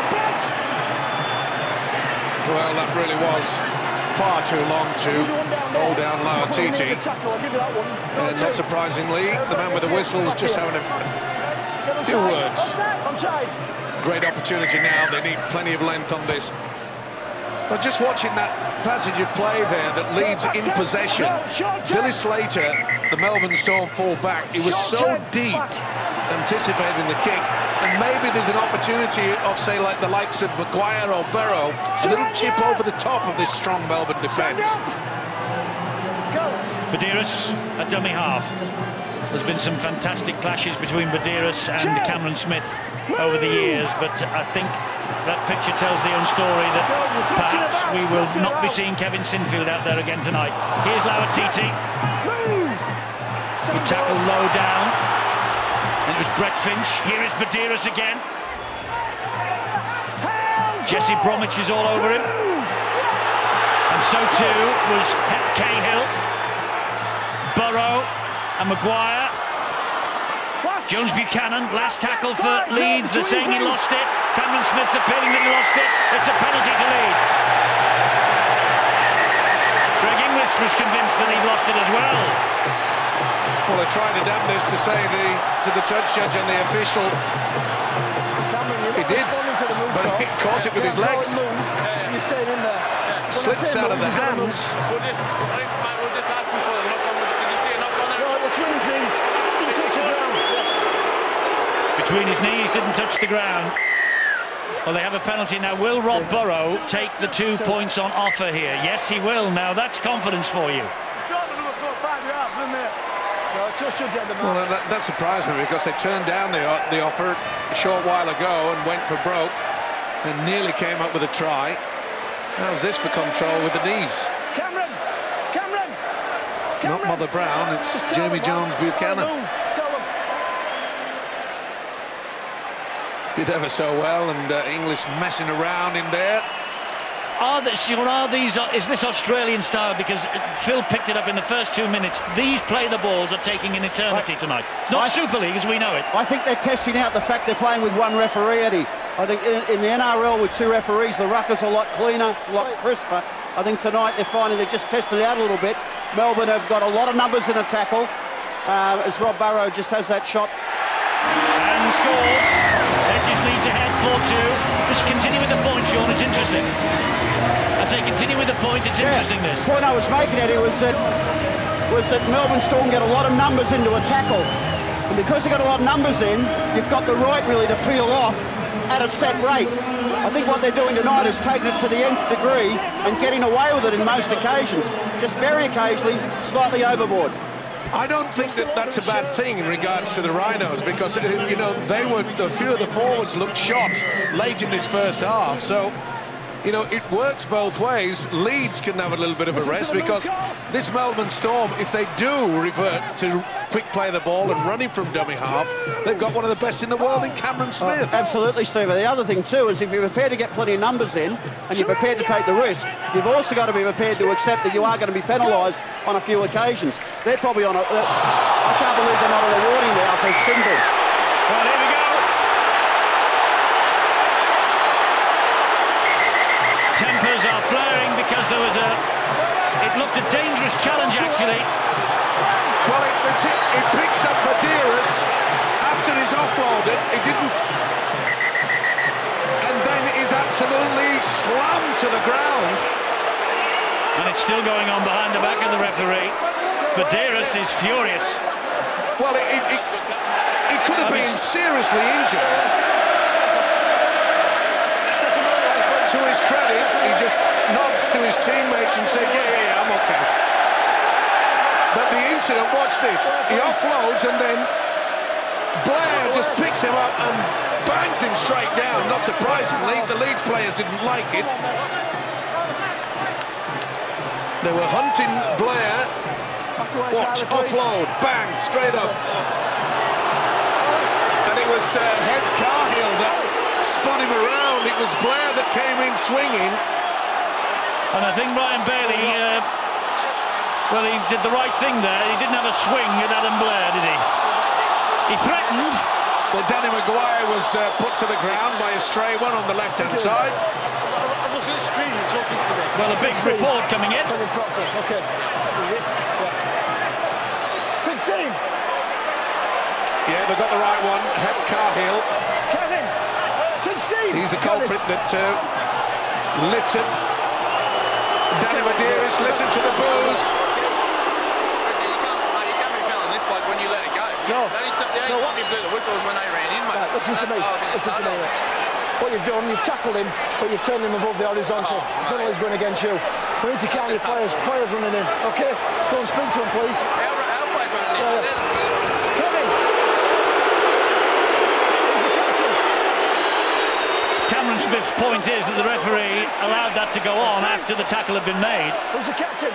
Well, that really was far too long to hold down Lauatiti. And not surprisingly, the man with the whistle is just having a few words. Great opportunity now. They need plenty of length on this. But just watching that passage of play there that leads in possession, Billy Slater, the Melbourne Storm full-back, he was so deep anticipating the kick, and maybe there's an opportunity of, say, like the likes of Maguire or Burrow, a little chip over the top of this strong Melbourne defence. Badiris at dummy half. There's been some fantastic clashes between Badiris and Cameron Smith over the years, but I think that picture tells the own story that perhaps we will not be seeing Kevin Sinfield out there again tonight. Here's Lauatiti. Good tackle low down. And it was Brett Finch. Here is Badiris again. Jesse Bromwich is all over him. And so too was Cahill, Burrow and Maguire. Jones Buchanan, last tackle for Leeds. They're saying he lost it. Cameron Smith's appealing that he lost it. It's a penalty to Leeds. Greg Inglis was convinced that he'd lost it as well. Well, they're trying to damn this to say the to the touch judge and the official. did, responding to the move but call. he caught it with his Yeah, legs. move, You're staying in there. When I Slips say out of move, the you've got to move. hands. We're just, I think, mate, we're just asking for the knock on. Did you see a knock on there? No, between his knees. Didn't touch the ground. Yeah. Between his knees, didn't touch the ground. Well, they have a penalty now. Will Rob Burrow take the two points on offer here? Yes, he will. Now, that's confidence for you. Shot the number four, five yards, isn't it? No, just should get the man. Well, that, that surprised me because they turned down the, the offer a short while ago and went for broke and nearly came up with a try. How's this for control with the knees? Cameron! Cameron! Not Cameron! Mother Brown, it's Just tell Jamie them, Jones man. Buchanan. Move. Tell them. Did ever so well, and uh, English messing around in there. Are, the, Sean, are these, is this Australian style? Because Phil picked it up in the first two minutes. These play the balls are taking an eternity I, tonight. It's not I, Super League as we know it. I think they're testing out the fact they're playing with one referee, Eddie. I think in, in the N R L with two referees, the ruckers are a lot cleaner, a lot crisper. I think tonight they're finding they're just testing it out a little bit. Melbourne have got a lot of numbers in a tackle, uh, as Rob Burrow just has that shot. And scores. Edges leads ahead four two. Just continue with the point, Sean. It's interesting. I say continue with the point. It's Yeah. interesting, this. The point I was making, Eddie, was that was that Melbourne Storm get a lot of numbers into a tackle, and because they got a lot of numbers in, you've got the right really to peel off at a set rate. I think what they're doing tonight is taking it to the nth degree and getting away with it in most occasions, just very occasionally slightly overboard. I don't think that that's a bad thing in regards to the Rhinos because, you know, they were, a few of the forwards looked shot late in this first half, so, you know, it works both ways. Leeds can have a little bit of a rest because this Melbourne Storm, if they do revert to quick play the ball and running from dummy half, they've got one of the best in the world in Cameron Smith. Oh, absolutely, Steve. The other thing too is if you're prepared to get plenty of numbers in and you're prepared to take the risk, you've also got to be prepared to accept that you are going to be penalised on a few occasions. They're probably on a... Uh, I can't believe they're not on a warning now for Simple. Well, here we go. Tempers are flaring because there was a... It looked a dangerous challenge, actually. Well, it, it, it picks up Medeiros after he's offloaded. It didn't... And then is absolutely slammed to the ground. And it's still going on behind the back of the referee. Medeiros is furious. Well, it, it, it, he could have been seriously injured. To his credit, he just nods to his teammates and said, yeah, yeah, yeah, I'm okay. But the incident, watch this, he offloads and then Blair just picks him up and bangs him straight down. Not surprisingly, the Leeds players didn't like it. They were hunting Blair. Watch, offload, bang, straight up. And it was uh, Head Cahill that spun him around. It was Blair that came in swinging. And I think Ryan Bailey, uh, well, he did the right thing there. He didn't have a swing at Adam Blair, did he? He threatened. Well, Danny Maguire was uh, put to the ground by a stray one on the left-hand side. Look at the screen, you're talking to me. Well, a big report coming in. Okay. sixteen. Yeah, they got the right one. Heb Cahill. Kevin. sixteen. He's the culprit that uh, lit it. Danny Medeiros, listen to the boos. You can't, mate, you can't be feeling this bloke when you let it go. No. The only, t the only No, time you blew the whistle was when they ran in, mate. Right, listen to me. Listen to me. Mate. What you've done, you've tackled him, but you've turned him above the horizontal. Oh, right. Penalty's going against you. We need to count your players. Players running in. Okay? Go and speak to him, please. Our, our players running in. Yeah, They're yeah. the- Kevin! Who's the captain? Cameron Smith's point is that the referee allowed that to go on after the tackle had been made. Who's the captain?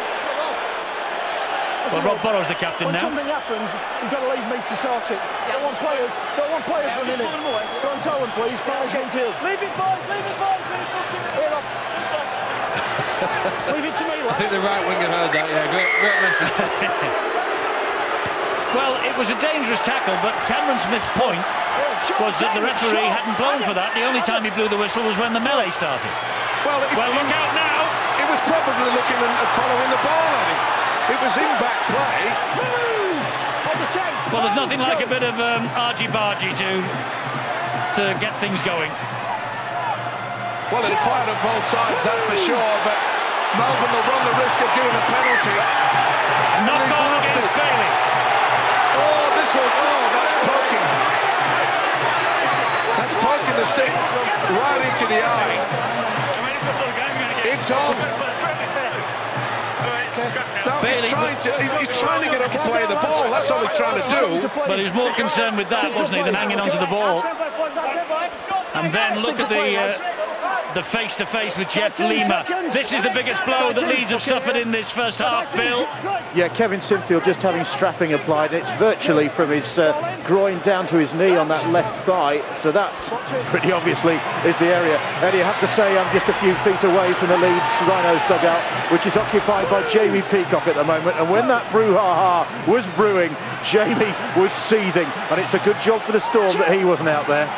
Well, Rob Burrow's the captain when now. something happens, you've got to leave me to sort it. Don't want players, don't want players running in. Go and tell them, please. Players going to. Leave it, boys, leave it, boys. Leave it, Here up. Leave it to me, lads. I think the right winger heard that, yeah, great, great message. Well, it was a dangerous tackle, but Cameron Smith's point was that the referee hadn't blown for that. The only time he blew the whistle was when the melee started. Well, it, Well, it, look out now. it was probably looking and and following the ball, Eddie. It was in back play. Move! On the ten. Well, there's nothing like a bit of um, argy-bargy to to get things going. Well, it'll fire on both sides, that's for sure, but Melbourne will run the risk of giving a penalty. Not he's ball lost against it. Bailey. Oh, this one, oh, that's poking. That's poking the stick right into the eye. It's on. Now he's Bailey, trying to he's trying to get up and play the ball. That's all he's trying to do. But he was more concerned with that, wasn't he, than hanging onto the ball. And then look at the uh, the face-to-face with Jeff Lima. This is the biggest blow that Leeds have suffered in this first half, Bill. Yeah, Kevin Sinfield just having strapping applied. It's virtually from his uh, groin down to his knee on that left thigh. So that pretty obviously is the area. Eddie, I have to say I'm just a few feet away from the Leeds Rhinos dugout, which is occupied by Jamie Peacock at the moment. And when that brouhaha was brewing, Jamie was seething. And it's a good job for the Storm that he wasn't out there.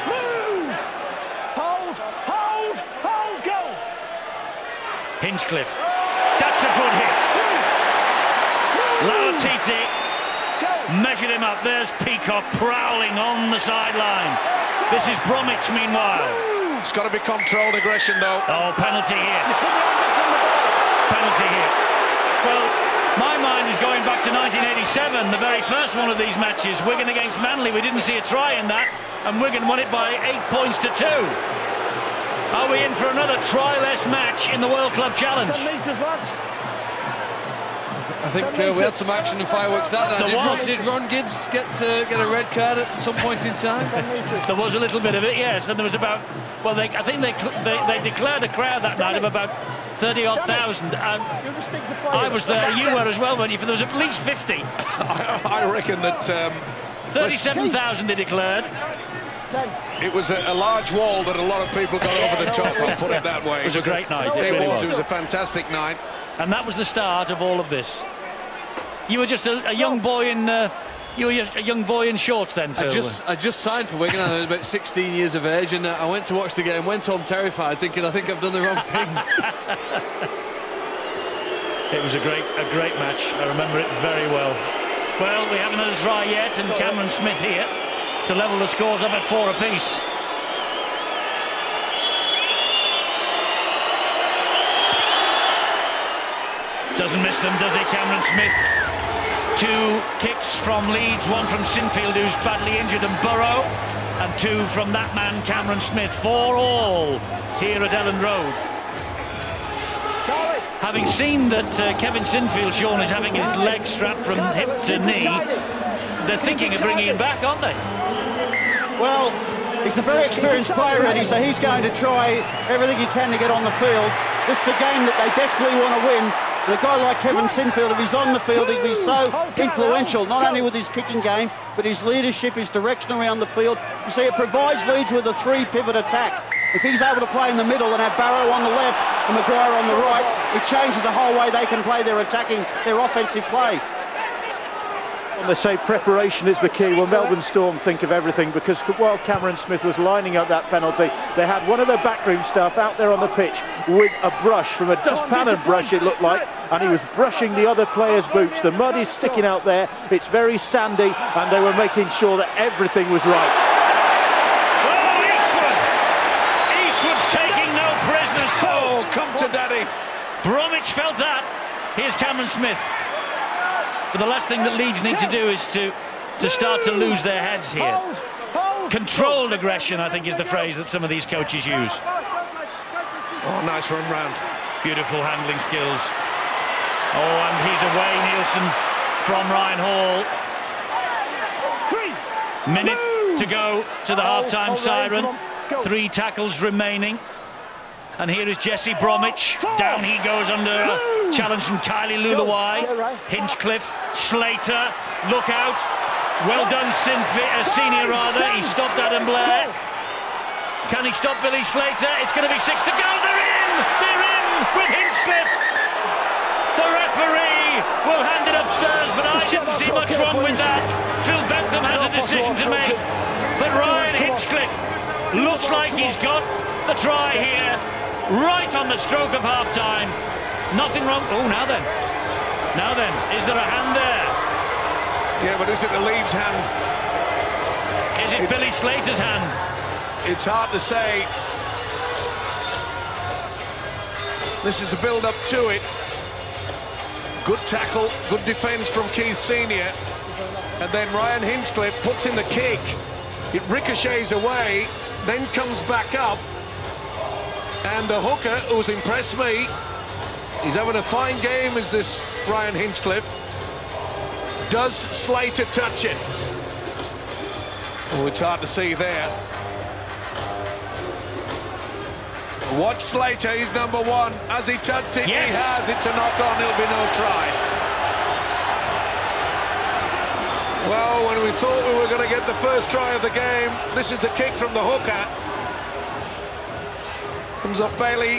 Hinchcliffe. That's a good hit. Lauatiti measured him up. There's Peacock prowling on the sideline. This is Bromwich, meanwhile. It's got to be controlled aggression, though. Oh, penalty here. Penalty here. Well, my mind is going back to nineteen eighty-seven, the very first one of these matches. Wigan against Manly. We didn't see a try in that, and Wigan won it by eight points to two. Are we in for another try-less match in the World Club Challenge? ten metres, lads. I think uh, we had some action and fireworks that night. Did Ron, did Ron Gibbs get uh, get a red card at some point in time? There was a little bit of it, yes, and there was about, well, they, I think they, they they declared a crowd that night of about thirty odd thousand, and I was there, you were as well, weren't you? For there was at least fifty. I, I reckon that um, thirty-seven thousand they declared. it was a, a large wall that a lot of people got over the top, I'll put it that way. It was a great night. It, It really was, was. it was a fantastic night. And that was the start of all of this. You were just a, a young boy in uh, you were a young boy in shorts then, Phil. I just I just signed for Wigan. I was about sixteen years of age, and uh, I went to watch the game. Went home terrified, thinking I think I've done the wrong thing. It was a great a great match. I remember it very well. Well, we haven't had a try yet, and Cameron Smith here to level the scores up at four apiece. Doesn't miss them, does he, Cameron Smith? Two kicks from Leeds, one from Sinfield, who's badly injured, and Burrow, and two from that man, Cameron Smith. Four all here at Ellen Road. Having seen that uh, Kevin Sinfield, Sean, is having his leg strapped from hip to knee, they're thinking of bringing him back, aren't they? Well, he's a very experienced player, Eddie, so he's going to try everything he can to get on the field. This is a game that they desperately want to win. But a guy like Kevin Sinfield, if he's on the field, he'll be so influential, not only with his kicking game, but his leadership, his direction around the field. You see, it provides Leeds with a three-pivot attack. If he's able to play in the middle and have Barrow on the left and Maguire on the right, it changes the whole way they can play their attacking, their offensive plays. And they say preparation is the key. Well, Melbourne Storm think of everything, because while Cameron Smith was lining up that penalty, they had one of their backroom staff out there on the pitch with a brush, from a dustpan and brush it looked like, and he was brushing the other players' boots. The mud is sticking out there, it's very sandy, and they were making sure that everything was right. Oh, Eastwood! Eastwood's taking no prisoners. Oh, come to daddy. Bromwich felt that. Here's Cameron Smith. But the last thing that Leeds need to do is to, to start to lose their heads here. Controlled aggression, I think, is the phrase that some of these coaches use. Oh, nice run round. Beautiful handling skills. Oh, and he's away, Nielsen, from Ryan Hall. Minute to go to the half-time siren. Three tackles remaining. And here is Jesse Bromwich. Down he goes under a challenge from Kylie Luluai. Hinchcliffe, Slater, look out. Well done, Sinfi uh, Senior rather. He stopped Adam Blair. Can he stop Billy Slater? It's going to be six to go. They're in! They're in with Hinchcliffe. The referee will hand it upstairs, but I didn't see much wrong with that. Phil Bentham has a decision to make. But Ryan Hinchcliffe looks like he's got the try here. Right on the stroke of half-time. Nothing wrong. Oh, now then. Now then, is there a hand there? Yeah, but is it the Leeds hand? Is it It's... Billy Slater's hand? it's hard to say. This is a build-up to it. Good tackle, good defence from Keith Senior. And then Ryan Hinchcliffe puts in the kick. It ricochets away, then comes back up. And the hooker, who's impressed me, he's having a fine game, is this Ryan Hinchcliffe. Does Slater touch it? Oh, it's hard to see there. Watch Slater, he's number one. Has he touched it? Yes. He has. It's a knock-on, it'll be no try. Well, when we thought we were going to get the first try of the game, this is a kick from the hooker. Comes up Bailey.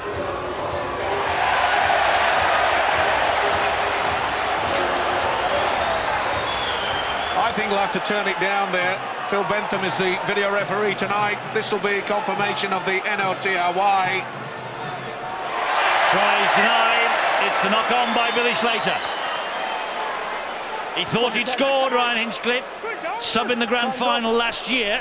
I think we'll have to turn it down there. Phil Bentham is the video referee tonight. This will be confirmation of the N O T R Y. Try is denied. It's the knock-on by Billy Slater. He thought he'd scored, Ryan Hinchcliffe, sub in the grand final last year.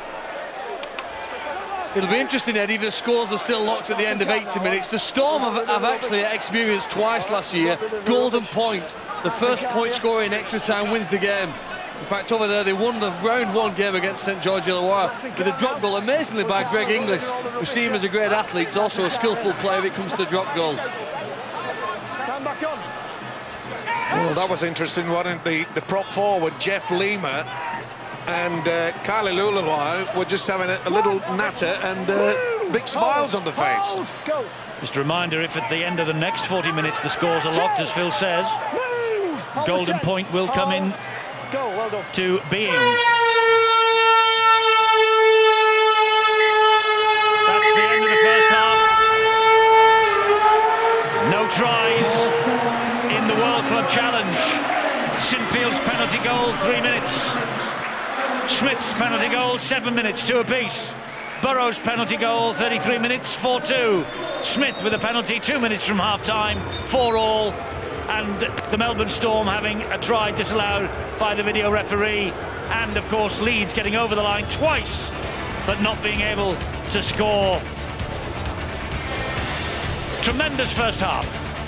It'll be interesting, Eddie, if the scores are still locked at the end of eighty minutes. The Storm have, have actually experienced twice last year. Golden Point, the first point scorer in extra time, wins the game. In fact, over there, they won the round one game against Saint George Illawarra with a drop goal, amazingly, by Greg Inglis. We see him as a great athlete. He's also a skillful player when it comes to the drop goal. Well, that was interesting, wasn't it? The, the prop forward, Jeff Lima, and uh, Kylie Lulawai were just having a, a little natter and uh, big smiles on the face. Just a reminder, if at the end of the next forty minutes the scores are locked, as Phil says, Golden Point will come in to being. That's the end of the first half. No tries in the World Club Challenge. Sinfield's penalty goal, three minutes. Smith's penalty goal, seven minutes, two apiece. Burrow's penalty goal, thirty-three minutes, four two. Smith with a penalty, two minutes from half-time, four all. And the Melbourne Storm having a try disallowed by the video referee. And, of course, Leeds getting over the line twice, but not being able to score. Tremendous first half.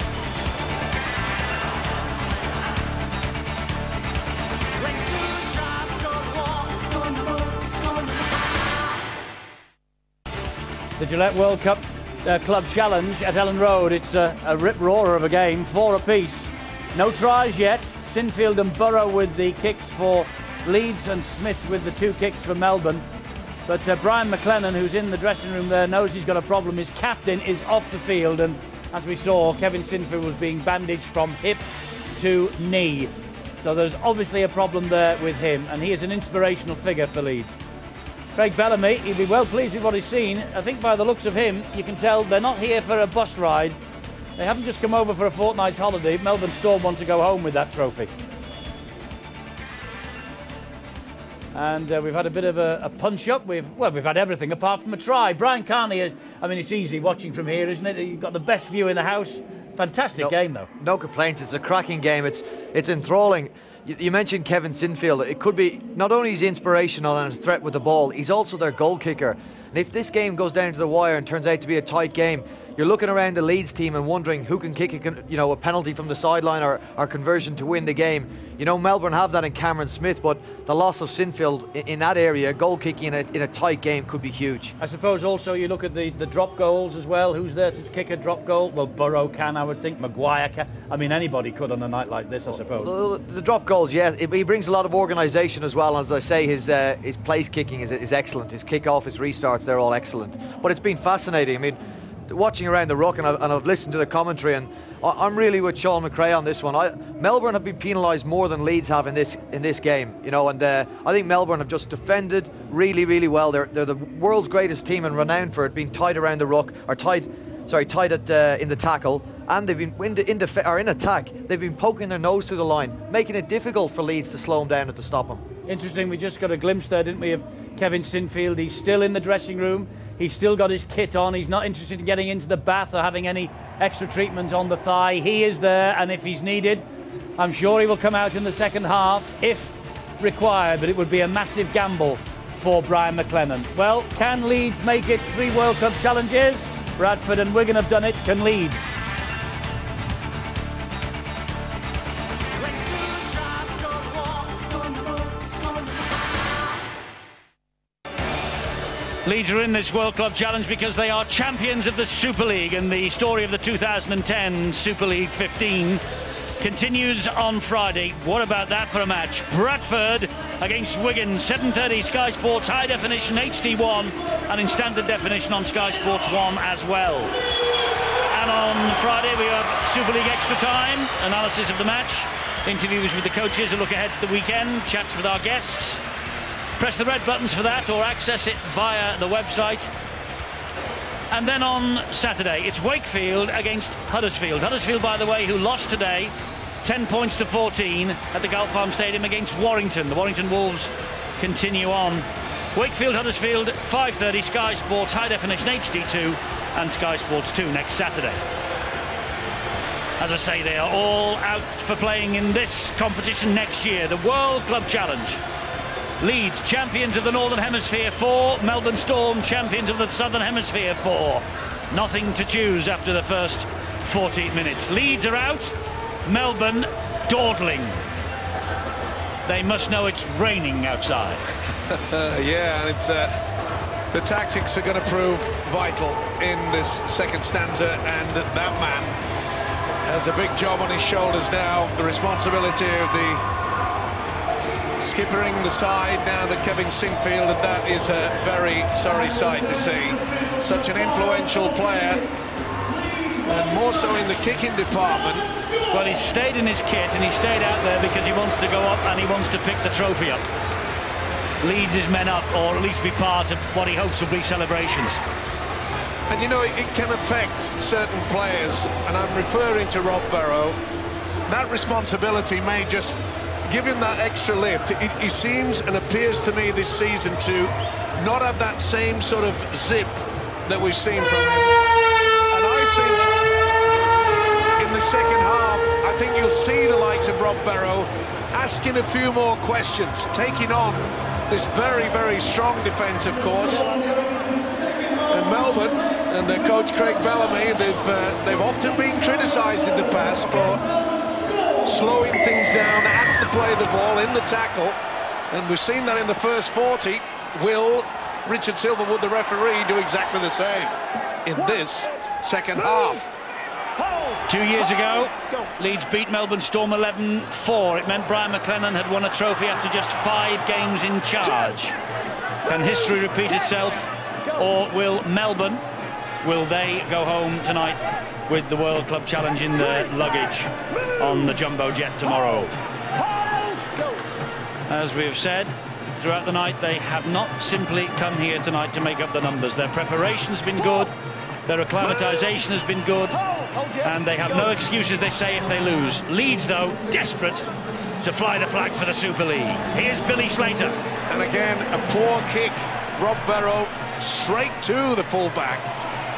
The Gillette World Cup uh, Club Challenge at Ellen Road. It's a, a rip-roarer of a game, four apiece. No tries yet. Sinfield and Burrow with the kicks for Leeds and Smith with the two kicks for Melbourne. But uh, Brian McLennan, who's in the dressing room there, knows he's got a problem. His captain is off the field, and as we saw, Kevin Sinfield was being bandaged from hip to knee. So there's obviously a problem there with him, and he is an inspirational figure for Leeds. Craig Bellamy, he'll be well pleased with what he's seen. I think by the looks of him, you can tell they're not here for a bus ride. They haven't just come over for a fortnight's holiday. Melbourne Storm want to go home with that trophy. And uh, we've had a bit of a, a punch-up. We've well, we've had everything apart from a try. Brian Carney, I mean, it's easy watching from here, isn't it? You've got the best view in the house. Fantastic no, game, though. No complaints. It's a cracking game. It's it's enthralling. You, you mentioned Kevin Sinfield. It could be not only is he inspirational and a threat with the ball, he's also their goal kicker. And if this game goes down to the wire and turns out to be a tight game, you're looking around the Leeds team and wondering who can kick a, you know, a penalty from the sideline or, or conversion to win the game. You know, Melbourne have that in Cameron Smith, but the loss of Sinfield in, in that area, goal kicking in a, in a tight game, could be huge. I suppose also you look at the, the drop goals as well. Who's there to kick a drop goal? Well, Burrow can, I would think. Maguire can. I mean, anybody could on a night like this, I suppose. The, the drop goals, yeah. It, he brings a lot of organisation as well. As I say, his uh, his place kicking is, is excellent. His kick-off, his restarts, they're all excellent. But it's been fascinating. I mean, watching around the ruck, and I've, and I've listened to the commentary, and I'm really with Sean McRae on this one. I, Melbourne have been penalised more than Leeds have in this in this game, you know, and uh, I think Melbourne have just defended really, really well. They're they're the world's greatest team and renowned for it, being tied around the ruck, or tied, sorry, tied at uh, in the tackle, and they've been in, in def- or in attack. They've been poking their nose through the line, making it difficult for Leeds to slow them down and to stop them. Interesting, we just got a glimpse there, didn't we, of Kevin Sinfield. He's still in the dressing room. He's still got his kit on. He's not interested in getting into the bath or having any extra treatment on the thigh. He is there, and if he's needed, I'm sure he will come out in the second half if required, but it would be a massive gamble for Brian McLennan. Well, can Leeds make it three World Cup challenges? Bradford and Wigan have done it. Can Leeds? Leeds are in this World Club Challenge because they are champions of the Super League, and the story of the two thousand ten Super League fifteen continues on Friday. What about that for a match? Bradford against Wigan, seven thirty Sky Sports High Definition H D one, and in standard definition on Sky Sports one as well. And on Friday we have Super League extra time, analysis of the match, interviews with the coaches, a look ahead to the weekend, chats with our guests. Press the red buttons for that or access it via the website. And then on Saturday, it's Wakefield against Huddersfield. Huddersfield, by the way, who lost today, ten points to fourteen at the Gulf Farm Stadium against Warrington. The Warrington Wolves continue on. Wakefield, Huddersfield, five thirty, Sky Sports High Definition H D two and Sky Sports two next Saturday. As I say, they are all out for playing in this competition next year, the World Club Challenge. Leeds, champions of the Northern Hemisphere four, Melbourne Storm, champions of the Southern Hemisphere four. Nothing to choose after the first forty minutes. Leeds are out, Melbourne dawdling. They must know it's raining outside. Yeah, and it's uh, the tactics are going to prove vital in this second stanza, and that man has a big job on his shoulders now, the responsibility of the skippering the side now that Kevin Sinkfield, and that is a very sorry sight to see. Such an influential player, and more so in the kicking department. Well, he's stayed in his kit and he stayed out there because he wants to go up and he wants to pick the trophy up. Leads his men up, or at least be part of what he hopes will be celebrations. And you know, it can affect certain players, and I'm referring to Rob Barrow. That responsibility may just give him that extra lift. It, it seems and appears to me this season to not have that same sort of zip that we've seen from him. And I think in the second half, I think you'll see the likes of Rob Barrow asking a few more questions, taking on this very, very strong defence, of course. And Melbourne and their coach Craig Bellamy, they've, uh, they've often been criticised in the past for slowing things down at the play of the ball, in the tackle, and we've seen that in the first forty. Will Richard Silverwood, the referee, do exactly the same in this second half? Two years ago, Leeds beat Melbourne Storm eleven four. It meant Brian McLennan had won a trophy after just five games in charge. Can history repeat itself, or will Melbourne, will they go home tonight with the World Club Challenge in their luggage on the jumbo jet tomorrow? As we have said throughout the night, they have not simply come here tonight to make up the numbers. Their preparation has been good, their acclimatisation has been good, and they have no excuses, they say, if they lose. Leeds, though, desperate to fly the flag for the Super League. Here's Billy Slater. And again, a poor kick. Rob Barrow straight to the fullback.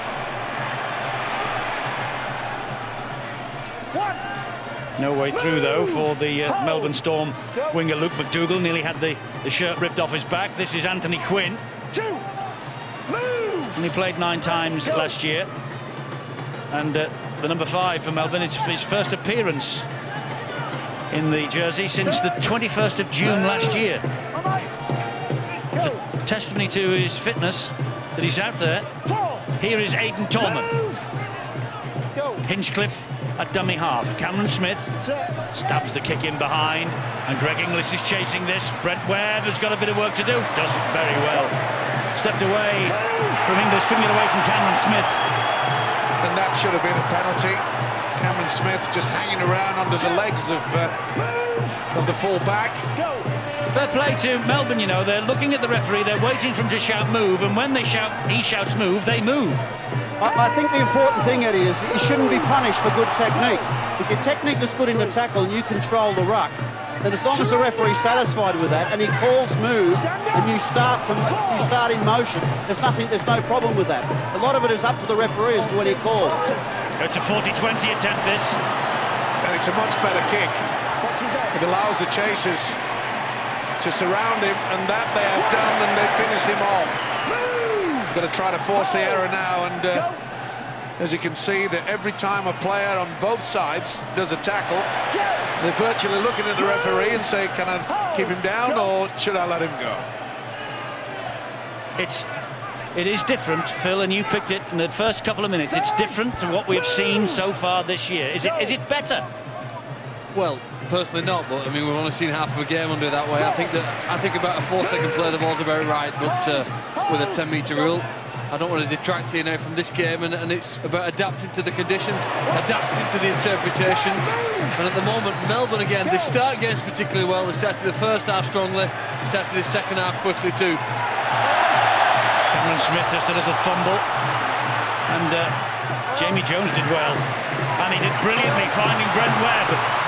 No way through, though, for the uh, Melbourne Storm winger Luke McDougall. Nearly had the, the shirt ripped off his back. This is Anthony Quinn. And he played nine times last year. And uh, the number five for Melbourne, it's his first appearance in the jersey since the twenty-first of June last year. It's a testimony to his fitness that he's out there. Here is Aidan Tolman. Hinchcliffe at dummy half. Cameron Smith stabs the kick in behind, and Greg Inglis is chasing this. Brent Webb has got a bit of work to do. Does it very well. Stepped away from Inglis, couldn't get away from Cameron Smith. And that should have been a penalty. Cameron Smith just hanging around under the legs of, uh, of the full-back. Fair play to Melbourne, you know. They're looking at the referee, they're waiting for him to shout move, and when they shout, he shouts move, they move. I, I think the important thing, Eddie, is you shouldn't be punished for good technique. If your technique is good in the tackle and you control the ruck, then as long as the referee's satisfied with that and he calls move and you start to you start in motion, there's nothing, there's no problem with that. A lot of it is up to the referee as to when he calls. It's a forty twenty attempt, this. And it's a much better kick. It allows the chasers to surround him, and that they have done, and they've finished him off. Going to try to force the error now, and uh, as you can see, that every time a player on both sides does a tackle, they're virtually looking at the referee and say, can I keep him down or should I let him go? It's, it is different, Phil, and you picked it in the first couple of minutes. It's different to what we've seen so far this year. Is it, is it better? Well, personally not, but I mean, we've only seen half of a game under that way. I think that I think about a four-second play, the ball's about right, but uh, with a ten-metre rule, I don't want to detract you now from this game, and, and it's about adapting to the conditions, adapting to the interpretations. And at the moment, Melbourne again, they start games particularly well. They started the first half strongly, they started the second half quickly too. Cameron Smith just a little fumble, and uh, Jamie Jones did well, and he did brilliantly finding Brent Webb.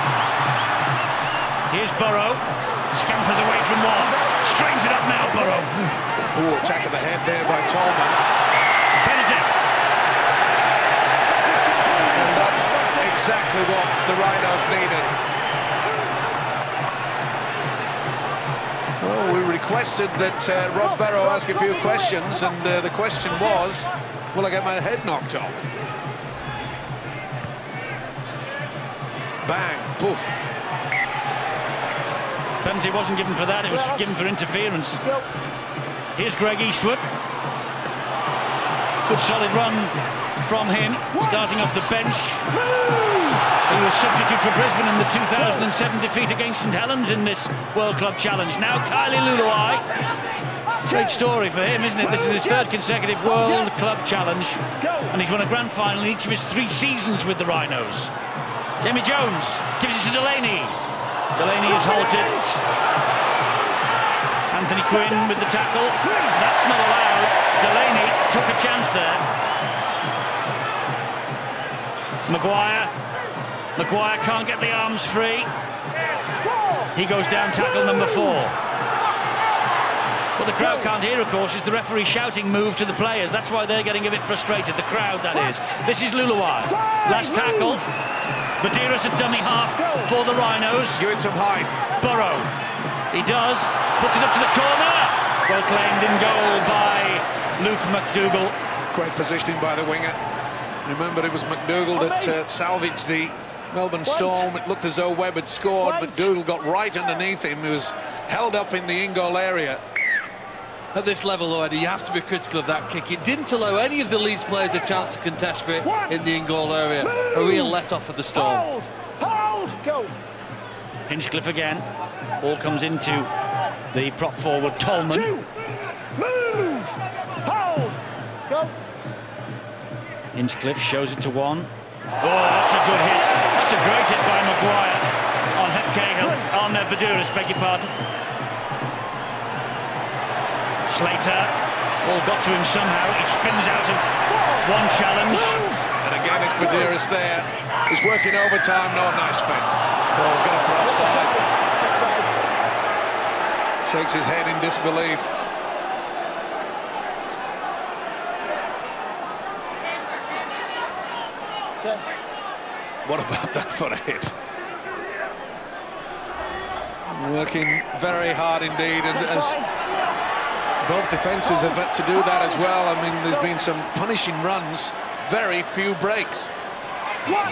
Here's Burrow, scampers away from one, strains it up now, Burrow. Ooh, attack of the head there by Tolman. Penalty. And that's exactly what the Rhinos needed. Well, we requested that uh, Rob Barrow ask a few questions, and uh, the question was, will I get my head knocked off? Bang, poof. Penalty wasn't given for that, it was given for interference. Here's Greg Eastwood. Good solid run from him, starting off the bench. He was substitute for Brisbane in the two thousand seven defeat against St Helens in this World Club Challenge. Now Kylie Luluai. Great story for him, isn't it? This is his third consecutive World Club Challenge, and he's won a grand final in each of his three seasons with the Rhinos. Jamie Jones gives it to Delaney. Delaney is halted. Anthony Quinn with the tackle. That's not allowed. Delaney took a chance there. Maguire. Maguire can't get the arms free. He goes down, tackle number four. What the crowd can't hear, of course, is the referee shouting move to the players. That's why they're getting a bit frustrated, the crowd, that is. This is Luluai. Last tackle. Badiris at dummy half for the Rhinos. Give it some height. Burrow. He does. Puts it up to the corner. Well claimed in goal by Luke McDougall. Great positioning by the winger. Remember, it was McDougall that uh, salvaged the Melbourne Storm. It looked as though Webb had scored, but Dougal got right underneath him. He was held up in the in-goal area. At this level, though, Eddie, you have to be critical of that kick. It didn't allow any of the Leeds players a chance to contest for it in the in-goal area. A real let-off for the Storm. Hold, hold, go. Hinchcliffe again. Ball comes into the prop forward, Tolman. Two, move, hold, go. Hinchcliffe shows it to one. Oh, that's a good hit. That's a great hit by Maguire on Cahill, on uh, Badiris, beg your pardon. Slater, all got to him somehow. He spins out of one challenge. And again, it's Badiris there. He's working overtime. No, nice fin. Oh, he's going to put offside. Shakes his head in disbelief. What about that for a hit? Working very hard indeed, and as both defences have had to do that as well. I mean, there's been some punishing runs, very few breaks. One,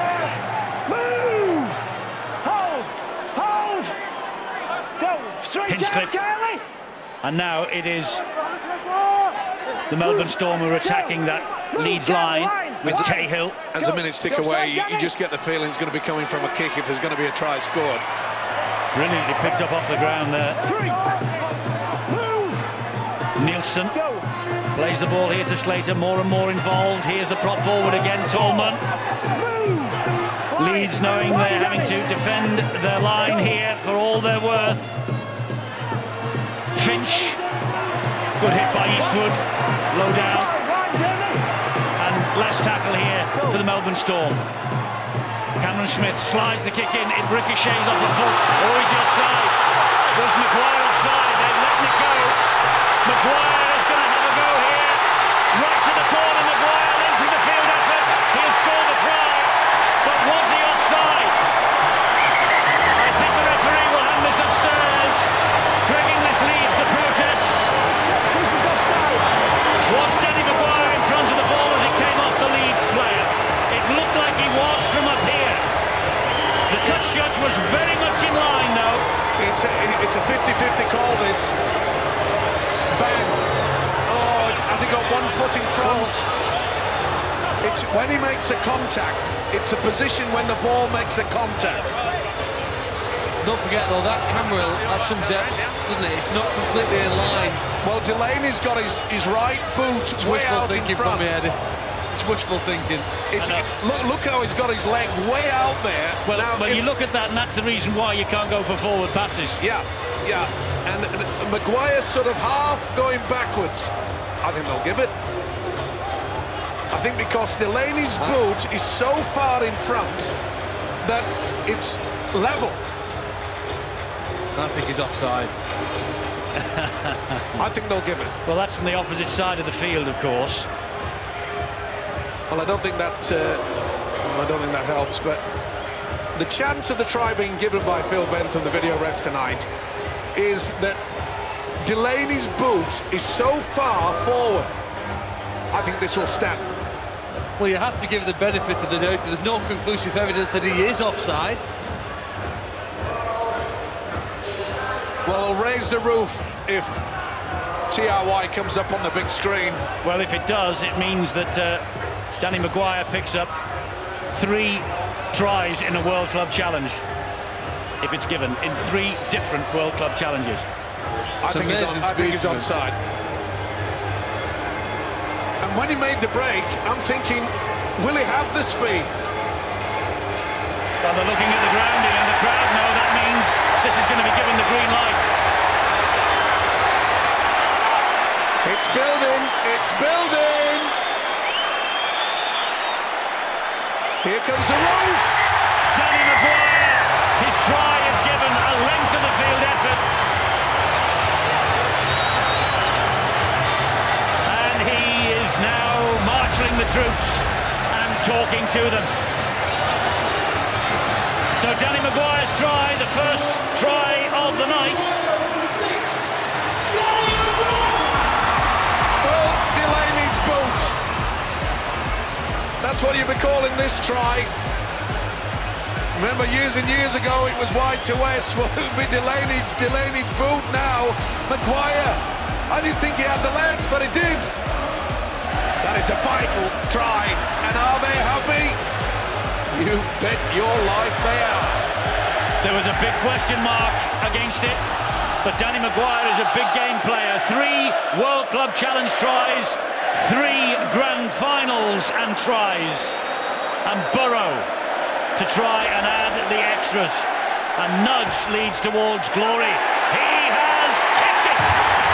move, hold, hold, go, straight down, Kelly. And now it is the Melbourne Storm who are attacking that Leeds line with Cahill. As the minutes tick away, you, you just get the feeling it's going to be coming from a kick if there's going to be a try scored. Brilliantly picked up off the ground there. Nielsen plays the ball here to Slater, more and more involved. Here's the prop forward again, Tolman. Leeds knowing they're having to defend their line here for all they're worth. Finch, good hit by Eastwood, low down. And last tackle here for the Melbourne Storm. Cameron Smith slides the kick in, it ricochets off the foot. Oh, he's offside. Was Maguire offside? They've let it go. Maguire is going to have a go here. Right to the corner, Maguire into the field effort. He'll score the try. But was he offside? I think the referee will hand this upstairs. judge was very much in line, though. It's a, it's a fifty fifty call, this. Bang. Oh, has he got one foot in front? It's when he makes a contact, it's a position when the ball makes a contact. Don't forget, though, that camera has some depth, doesn't it? It's not completely in line. Well, Delaney's got his, his right boot It's way wishful out in thinking front. from me, Eddie. It's wishful thinking. It's, it, look, look how he's got his leg way out there. Well, now, well you look at that, and that's the reason why you can't go for forward passes. Yeah, yeah. And, and Maguire's sort of half going backwards. I think they'll give it. I think because Delaney's boot is so far in front that it's level. I think he's offside. I think they'll give it. Well, that's from the opposite side of the field, of course. Well, I don't think that uh, well, I don't think that helps, but the chance of the try being given by Phil Bentham, the video ref tonight, is that Delaney's boot is so far forward. I think this will stand. Well, you have to give the benefit of the doubt. There's no conclusive evidence that he is offside. Well, they'll raise the roof if T R Y comes up on the big screen. Well, if it does, it means that uh, Danny Maguire picks up three tries in a World Club Challenge, if it's given, in three different World Club Challenges. I think, he's on, I think he's onside. And when he made the break, I'm thinking, will he have the speed? Well, they're looking at the grounding, and the crowd know that means this is going to be given the green light. It's building, it's building. Here comes the roof. Danny Maguire, his try is given a length of the field effort. And he is now marshalling the troops and talking to them. So Danny Maguire's try, the first try of the night. Well, Delaney's boot. That's what you'd be calling this try. Remember, years and years ago, it was wide to West. Well, it'll be Delaney, Delaney's boot now. Maguire, I didn't think he had the legs, but he did. That is a vital try. And are they happy? You bet your life they are. There was a big question mark against it, but Danny Maguire is a big game player. Three World Club Challenge tries, three grand finals and tries. And Burrow to try and add the extras. A nudge leads towards glory. He has kicked it!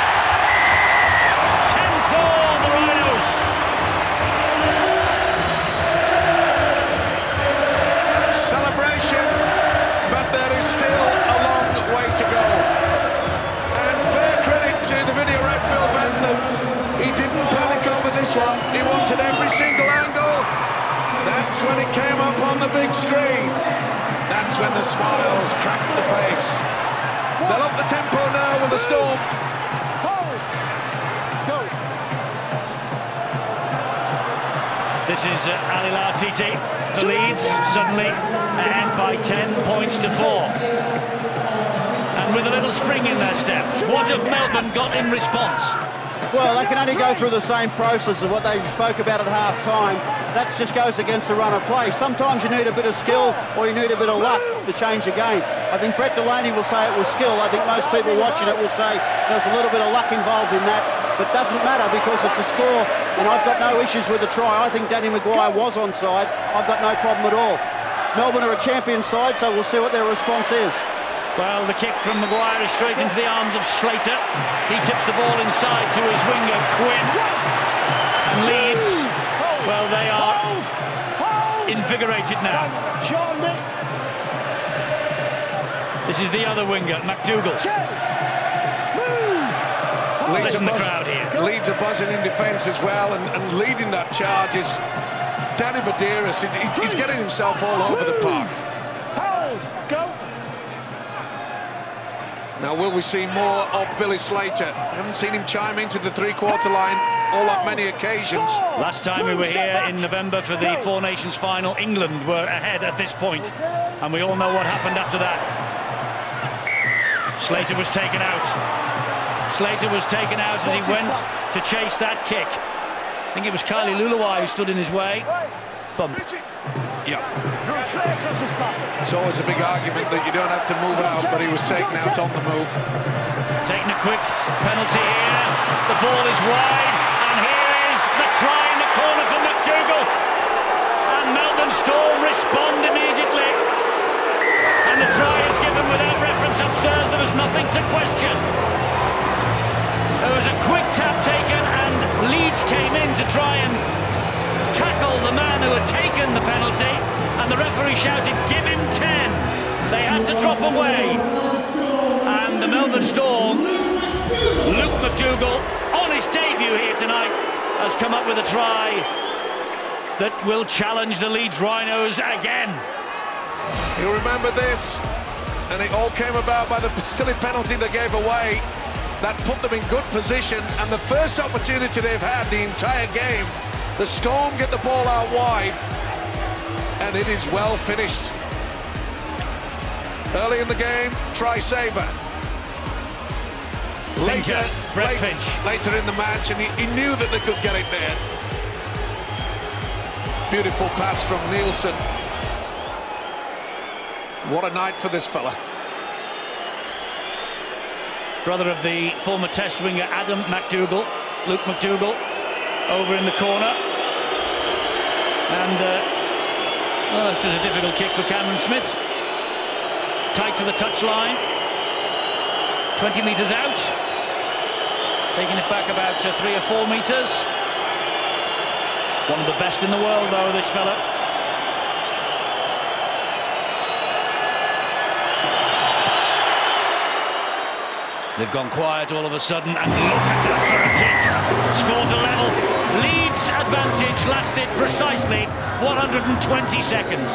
ten four, the Rhinos. Celebration, but there is still a long way to go. And fair credit to the video ref Phil Bentham. He didn't panic over this one. He wanted every single angle. That's when it came up on the big screen. That's when the smiles cracked the face. They'll up the tempo now with the Storm. This is uh, Ali Lautiti for Leeds, suddenly ahead by ten points to four. And with a little spring in their step. What have Melbourne got in response? Well, they can only go through the same process of what they spoke about at half-time. That just goes against the run of play. Sometimes you need a bit of skill or you need a bit of luck to change a game. I think Brett Delaney will say it was skill. I think most people watching it will say there's a little bit of luck involved in that. But it doesn't matter because it's a score, and I've got no issues with the try. I think Danny Maguire was onside. I've got no problem at all. Melbourne are a champion side, so we'll see what their response is. Well, the kick from Maguire is straight into the arms of Slater. He tips the ball inside to his winger, Quinn. And Leeds, well, they are invigorated now. This is the other winger, McDougall. Leeds Listen are, the buzz crowd here. Leeds are buzzing in defence as well, and, and leading that charge is Danny Badiris. He, he, he's getting himself all over the park. Now, will we see more of Billy Slater? I haven't seen him chime into the three-quarter line. all on many occasions. Last time we were here in November for the Four Nations final, England were ahead at this point, and we all know what happened after that. Slater was taken out. Slater was taken out as he went to chase that kick. I think it was Kylie Luluai who stood in his way. Bump. Yeah. It's always a big argument that you don't have to move out, but he was taken out on the move. Taking a quick penalty here. The ball is wide, and here is the try in the corner for McDougall. And Melbourne Storm respond immediately. And the try is given without reference upstairs. There was nothing to question. There was a quick tap taken, and Leeds came in to try and tackle the man who had taken the penalty, and the referee shouted, "Give him ten." They had to drop away, and the Melbourne Storm, Luke McDougall, on his debut here tonight, has come up with a try that will challenge the Leeds Rhinos again. You'll remember this, and it all came about by the silly penalty they gave away. That put them in good position, and the first opportunity they've had the entire game, the Storm get the ball out wide, and it is well finished. Early in the game, try saver. Later, Brett late, Finch. later in the match, and he, he knew that they could get it there. Beautiful pass from Nielsen. What a night for this fella. Brother of the former Test winger Adam McDougall, Luke McDougall, over in the corner. And uh, well, this is a difficult kick for Cameron Smith. Tight to the touchline. twenty metres out. Taking it back about uh, three or four metres. One of the best in the world, though, this fella. They've gone quiet all of a sudden, and look at that for a kick. Score to level. Leeds' advantage lasted precisely one hundred twenty seconds.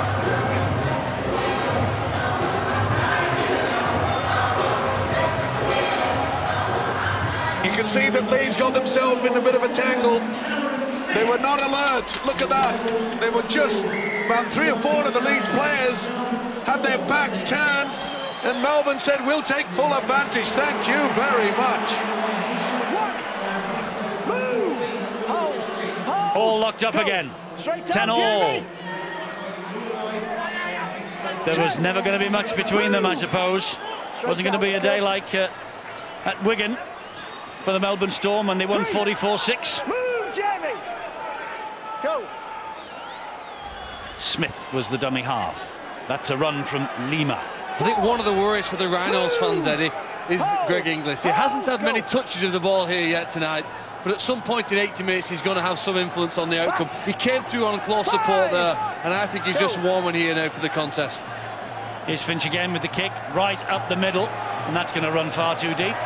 You can see that Leeds got themselves in a bit of a tangle. They were not alert. Look at that. They were just about three or four of the Leeds players had their backs turned, and Melbourne said, "We'll take full advantage. Thank you very much." All locked up again. ten all. There was never going to be much between them, I suppose. Wasn't going to be a day like uh, at Wigan for the Melbourne Storm when they won forty-four six. Go. Smith was the dummy half. That's a run from Lima. I think one of the worries for the Rhinos fans, Eddie, is Greg Inglis. He hasn't had many touches of the ball here yet tonight, but at some point in eighty minutes he's going to have some influence on the outcome. He came through on close support there, and I think he's just warming here now for the contest. Here's Finch again with the kick, right up the middle, and that's going to run far too deep.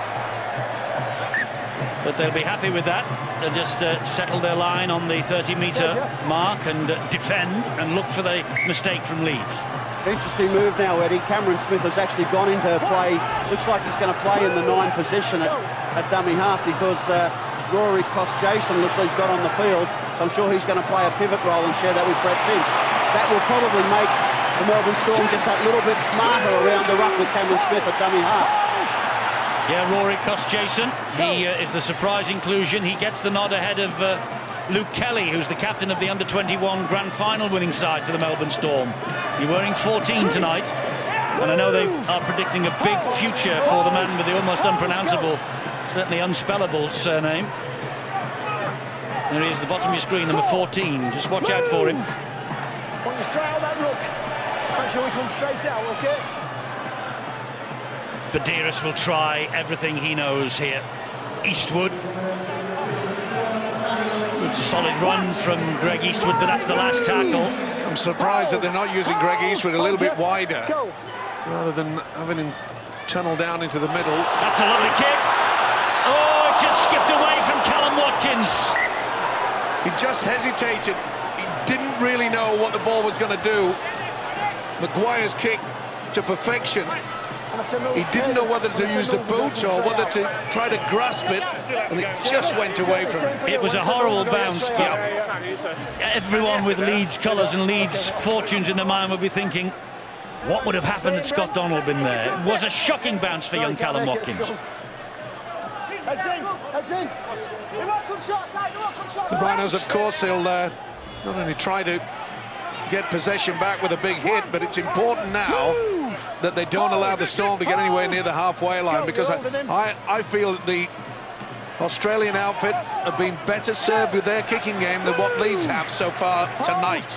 But they'll be happy with that. They'll just uh, settle their line on the thirty metre mark and uh, defend and look for the mistake from Leeds. Interesting move now, Eddie. Cameron Smith has actually gone into play. Looks like he's going to play in the nine position at, at dummy half, because uh, Rory Kostjason looks like he's got on the field. So I'm sure he's going to play a pivot role and share that with Brett Finch. That will probably make the Melbourne Storm just that little bit smarter around the ruck with Cameron Smith at dummy half. Yeah, Rory Kostjason, he uh, is the surprise inclusion. He gets the nod ahead of uh, Luke Kelly, who's the captain of the under twenty-one grand final winning side for the Melbourne Storm. He's wearing fourteen tonight, and I know they are predicting a big future for the man with the almost unpronounceable, certainly unspellable surname. There he is, the bottom of your screen, number fourteen. Just watch out for him. Want you straight out that look. Make sure we come straight out, okay? Badiris will try everything he knows here. Eastwood. Good solid run from Greg Eastwood, but that's the last tackle. I'm surprised that they're not using Greg Eastwood a little bit wider, rather than having him tunnel down into the middle. That's a lovely kick. Oh, it just skipped away from Callum Watkins. He just hesitated. He didn't really know what the ball was going to do. Maguire's kick to perfection. He didn't know whether to use the boot or whether to try to grasp it, and it just went away from him. It was a horrible bounce. Yeah. Everyone with Leeds colours and Leeds fortunes in their mind would be thinking, what would have happened had Scott Donald been there? It was a shocking bounce for young Callum Watkins. The Rhinos, of course, he'll uh, not only try to get possession back with a big hit, but it's important now that they don't allow the Storm to get anywhere near the halfway line, because I, I, I feel that the Australian outfit have been better served with their kicking game than what Leeds have so far tonight.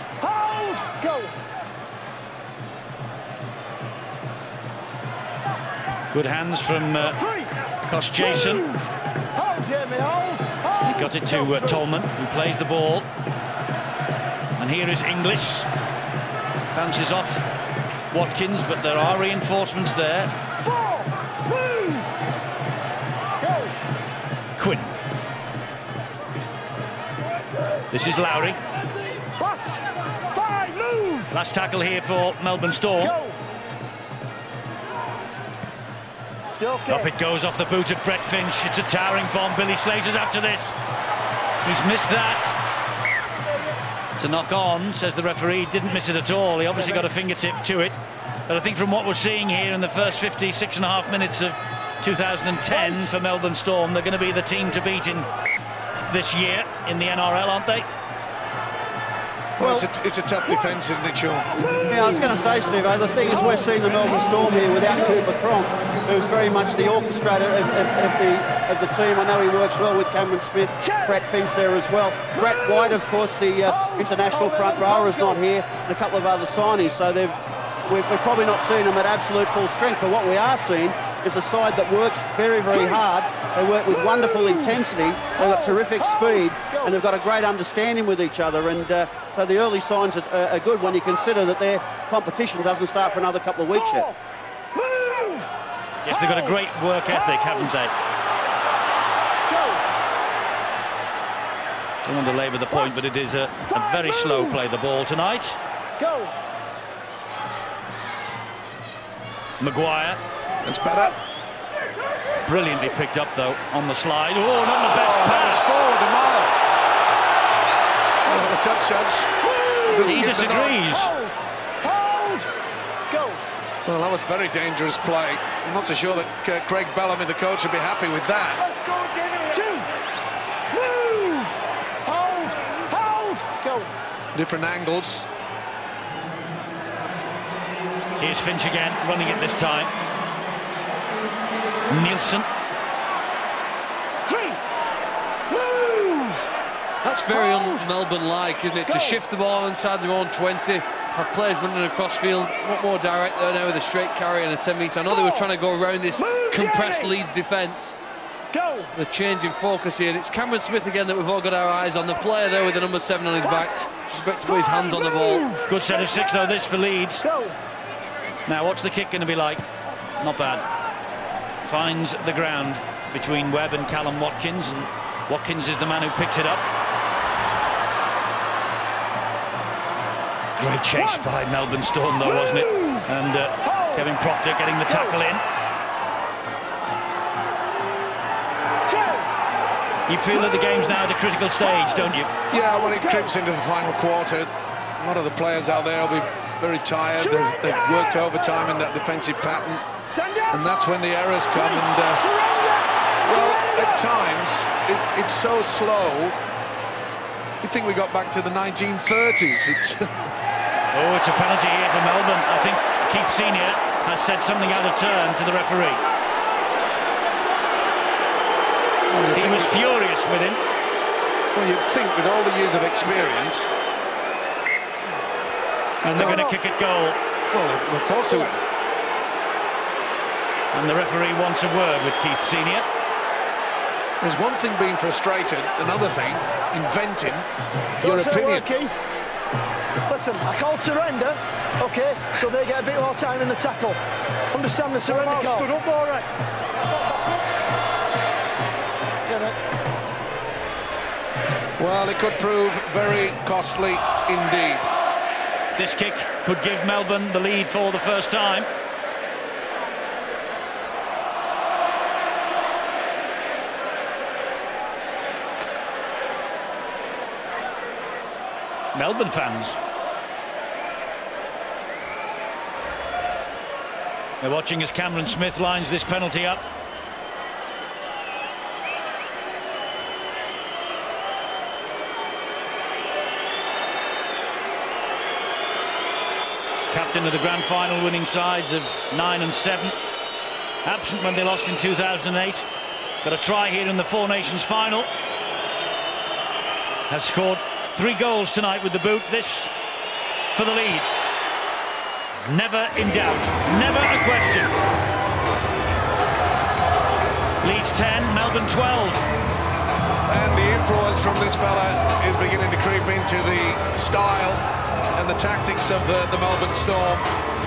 Good hands from uh, Kosh Jason. He got it to uh, Tolman, who plays the ball. And here is Inglis. Bounces off Watkins, but there are reinforcements there. Quinn. This is Lowry. Last tackle here for Melbourne Storm. Up it goes off the boot of Brett Finch. It's a towering bomb. Billy Slazer's after this. He's missed that. To knock on, says the referee. Didn't miss it at all. He obviously got a fingertip to it. But I think from what we're seeing here in the first fifty-six and a half minutes of two thousand ten for Melbourne Storm, they're going to be the team to beat in this year in the N R L, aren't they? Well, it's, a, it's a tough defence, isn't it, Sean? Yeah, I was going to say, Steve, the thing is we're seeing the Melbourne Storm here without Cooper Cronk, who's very much the orchestrator of, of, of, the, of the team. I know he works well with Cameron Smith, Brett Finch there as well. Brett White, of course, the uh, international front rower, is not here, and a couple of other signings, so they've, we're, we're probably not seeing them at absolute full strength, but what we are seeing is a side that works very, very hard. They work with wonderful intensity, they've got terrific speed, and they've got a great understanding with each other, and uh, so the early signs are, uh, are good when you consider that their competition doesn't start for another couple of weeks yet. Yes, they've got a great work ethic, haven't they? Don't want to labour the point, but it is a, a very slow play, the ball tonight. Go. Maguire. It's better. Brilliantly picked up, though, on the slide. Oh, not the best oh, pass. Forward a mile. Oh, the touch judge. He disagrees. Hold. Hold. Go. Well, that was a very dangerous play. I'm not so sure that uh, Craig Bellamy, the coach, would be happy with that. Let's go, Jimmy. Move. Hold. Hold. Go. Different angles. Here's Finch again, running it this time. Nielsen. Three. Move. That's very un-Melbourne-like, isn't it? To shift the ball inside their own twenty, have players running across field, what more direct there now with a straight carry and a ten metre. I know they were trying to go around this compressed Leeds defence. Go. The change in focus here. It's Cameron Smith again that we've all got our eyes on. The player there with the number seven on his back. Just about to put his hands on the ball. Good set of six, though, this for Leeds. Go. Now, what's the kick going to be like? Not bad. Finds the ground between Webb and Callum Watkins, and Watkins is the man who picks it up. Great chase by Melbourne Storm, though, wasn't it? And uh, Kevin Proctor getting the tackle in. You feel that the game's now at a critical stage, don't you? Yeah, when it creeps into the final quarter, a lot of the players out there will be very tired. They've, they've worked overtime in that defensive pattern, and that's when the errors come. And uh, well, at times it, it's so slow. You'd think we got back to the nineteen thirties. It's oh, it's a penalty here for Melbourne. I think Keith Senior has said something out of turn to the referee. well, He was furious with him. Well, you'd think with all the years of experience. And they're going to kick it goal. Well, of course they will. And the referee wants a word with Keith Senior. There's one thing being frustrated, another thing, inventing your Don't say a opinion. word, Keith. Listen, I called surrender, okay, so they get a bit more time in the tackle. Understand the surrender call. Stood up, all right. Well, it could prove very costly indeed. This kick could give Melbourne the lead for the first time. Melbourne fans. They're watching as Cameron Smith lines this penalty up. Captain of the grand final winning sides of nine and seven. Absent when they lost in two thousand eight. Got a try here in the Four Nations final. Has scored three goals tonight with the boot. This for the lead. Never in doubt. Never a question. Leeds ten, Melbourne twelve. And the influence from this fella is beginning to creep into the style and the tactics of the, the Melbourne Storm.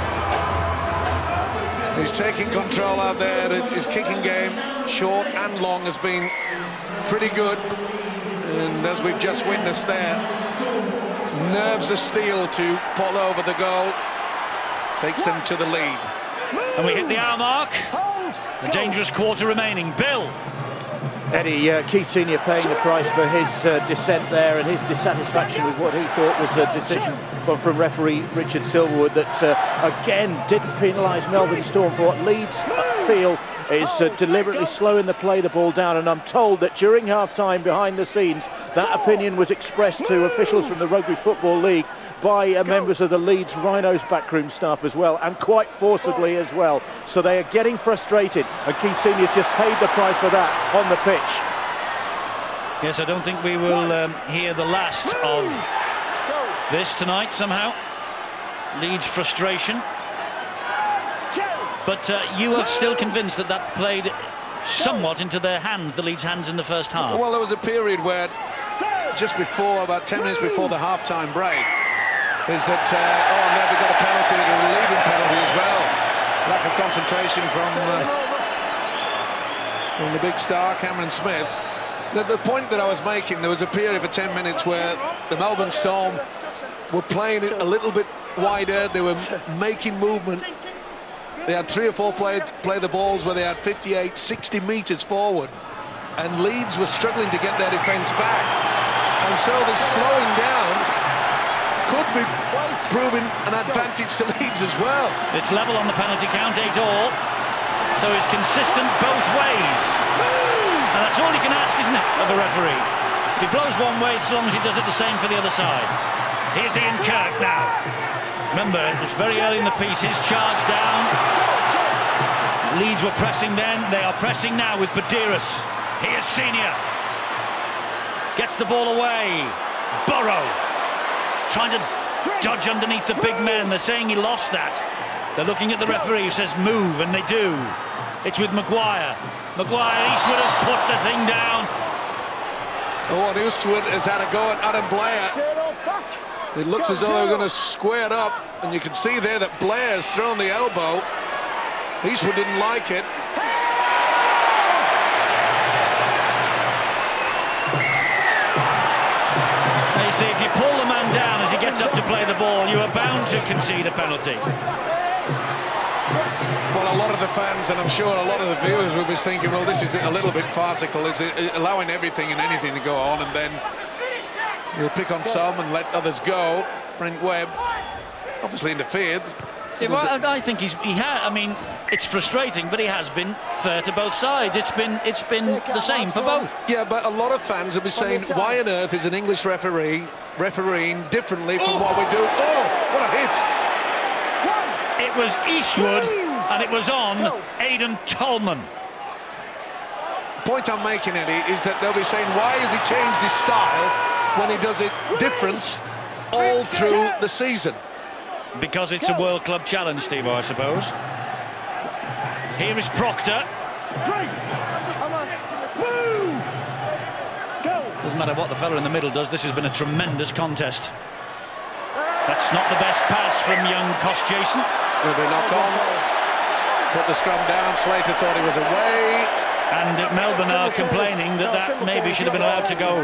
He's taking control out there. His kicking game, short and long, has been pretty good. And as we've just witnessed there, nerves of steel to pull over the goal. Takes them to the lead. And we hit the hour mark. A dangerous quarter remaining. Bill. Eddie, uh, Keith Senior paying the price for his uh, dissent there and his dissatisfaction with what he thought was a decision from referee Richard Silverwood that, uh, again, didn't penalise Melbourne Storm for what Leeds feel is uh, deliberately slowing the play the ball down. And I'm told that during half-time, behind the scenes, that opinion was expressed to officials from the Rugby Football League by uh, members of the Leeds Rhinos backroom staff as well, and quite forcibly as well. So they are getting frustrated, and Keith Senior's just paid the price for that on the pitch. Yes, I don't think we will um, hear the last of this tonight somehow. Leeds frustration. But uh, you are still convinced that that played somewhat into their hands, the Leeds' hands in the first half? Well, there was a period where, just before, about ten minutes before the half-time break, is that, uh, oh, and there we got a penalty, a relieving penalty as well. Lack of concentration from, uh, from the big star, Cameron Smith. The, the point that I was making, there was a period of ten minutes where the Melbourne Storm were playing it a little bit wider. They were making movement. They had three or four play, play the balls where they had fifty-eight, sixty metres forward. And Leeds were struggling to get their defence back. And so this slowing down could be proving an advantage to Leeds as well. It's level on the penalty count, eight all. So it's consistent both ways. And that's all you can ask, isn't it, of a referee? If he blows one way, as long as he does it the same for the other side. Here's Ian Kirk now. Remember, it was very early in the piece, his charge down. Leeds were pressing then, they are pressing now with Badiris. Here's Senior. Gets the ball away. Burrow. Trying to dodge underneath the big men. They're saying he lost that. They're looking at the referee who says move, and they do. It's with Maguire. Maguire, Eastwood has put the thing down. Oh, and Eastwood has had a go at Adam Blair. It looks as though they're going to square it up, and you can see there that Blair's thrown the elbow. Eastwood didn't like it. You see, if you pull the man down as he gets up to play the ball, you are bound to concede a penalty. Well, a lot of the fans, and I'm sure a lot of the viewers will be thinking, well, this is a little bit farcical. Is it allowing everything and anything to go on, and then you'll pick on some and let others go. Brent Webb obviously interfered. See, well, I, I think he's, he had, I mean, it's frustrating, but he has been fair to both sides. It's been, it's been the same for both. Yeah, but a lot of fans will be saying, why on earth is an English referee refereeing differently from what we do? Oh, what a hit! It was Eastwood, and it was on Aidan Tolman. Point I'm making, Eddie, is that they'll be saying, why has he changed his style when he does it different all through the season? Because it's a World Club Challenge, Steve, I suppose. Here is Proctor. Doesn't matter what the fella in the middle does, this has been a tremendous contest. That's not the best pass from young Kostjason. Will be knock on. Put the scrum down, Slater thought he was away. And uh, Melbourne are complaining that that maybe should have been allowed to go.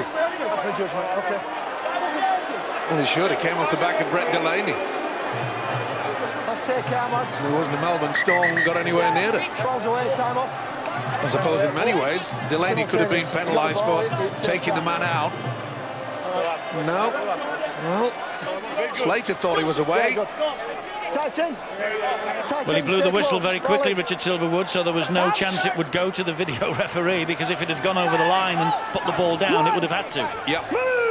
Well, he should. He came off the back of Brett Delaney. There wasn't a Melbourne Storm got anywhere near it. I suppose in many ways, Delaney could have been penalised for taking the man out. No. Well, Slater thought he was away. Well, he blew the whistle very quickly, Richard Silverwood, so there was no chance it would go to the video referee, because if it had gone over the line and put the ball down, it would have had to. Yep.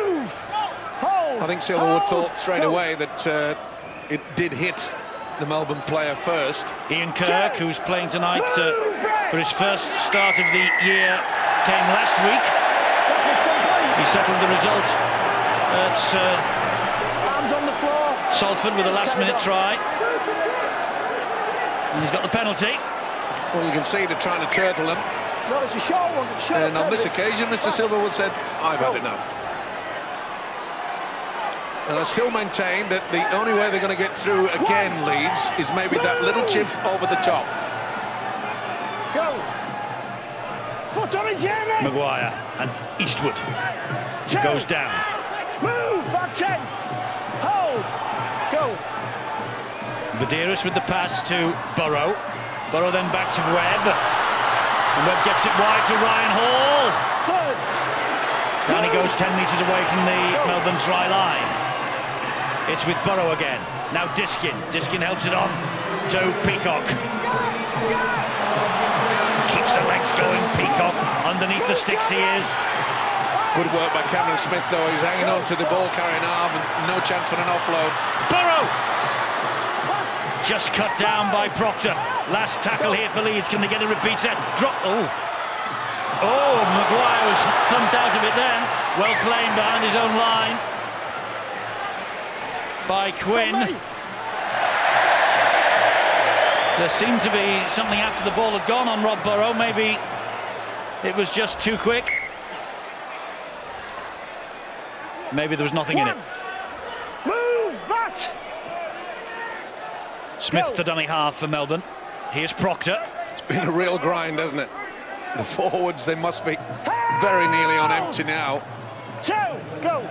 I think Silverwood thought straight away that uh, it did hit the Melbourne player first. Ian Kirk, who's playing tonight uh, for his first start of the year, came last week. He settled the result at uh, Arms on the floor. Salford with a last-minute try. And he's got the penalty. Well, you can see they're trying to turtle him. No, it's a short one. It's short And on this occasion, Mister Silverwood said, I've had enough. And I still maintain that the only way they're going to get through again, Leeds, is maybe that little chip over the top. Go. Foot on it, Jamie. Maguire and Eastwood. He goes down. Move, back ten. Hold. Go. Badeiros with the pass to Burrow. Burrow then back to Webb. And Webb gets it wide to Ryan Hall. Third. Down he goes ten metres away from the Melbourne try line. It's with Burrow again. Now Diskin. Diskin helps it on to Peacock. Keeps the legs going, Peacock. Underneath the sticks he is. Good work by Cameron Smith, though. He's hanging on to the ball-carrying arm and no chance for an offload. Burrow! Just cut down by Proctor. Last tackle here for Leeds. Can they get a repeat set? Drop. Oh. Oh, Maguire was thumped out of it then. Well claimed behind his own line by Quinn. There seemed to be something after the ball had gone on Rob Burrow. Maybe it was just too quick. Maybe there was nothing in it. Move, bat. Smith to dummy half for Melbourne. Here's Proctor. It's been a real grind, hasn't it? The forwards, they must be very nearly on empty now. Two, go.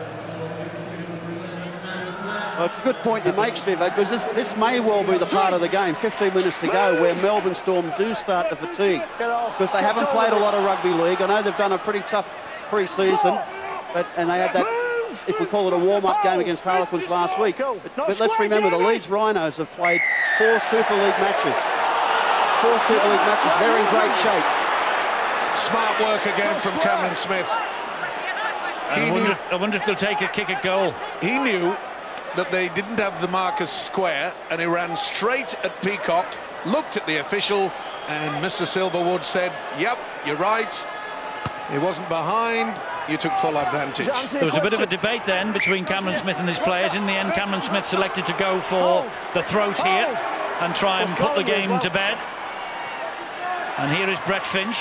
Well, it's a good point you make, Steve, because this, this may well be the part of the game, fifteen minutes to go, where Melbourne Storm do start to fatigue. Because they haven't played a lot of rugby league. I know they've done a pretty tough pre-season, but and they had that, if we call it a warm-up game against Harlequins last week. But, but let's remember, the Leeds Rhinos have played four Super League matches. Four Super League matches. They're in great shape. Smart work again from Cameron Smith. I wonder, if, I wonder if they'll take a kick at goal. He knew that they didn't have the markers square, and he ran straight at Peacock, looked at the official, and Mister Silverwood said, yep, you're right. He wasn't behind. You took full advantage. There was a bit of a debate then between Cameron Smith and his players. In the end, Cameron Smith selected to go for the throat here and try and put the game to bed. And here is Brett Finch.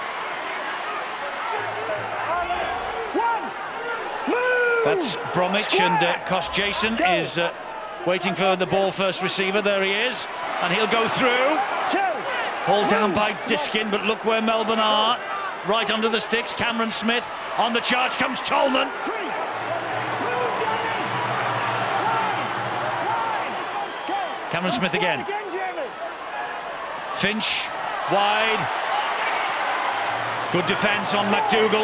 That's Bromwich, and uh, Kosh Jason is uh, waiting for the ball first receiver. There he is, and he'll go through. Hauled down by Diskin, but look where Melbourne are. Right under the sticks, Cameron Smith. On the charge comes Tolman. Cameron Smith again. Finch, wide. Good defence on McDougall.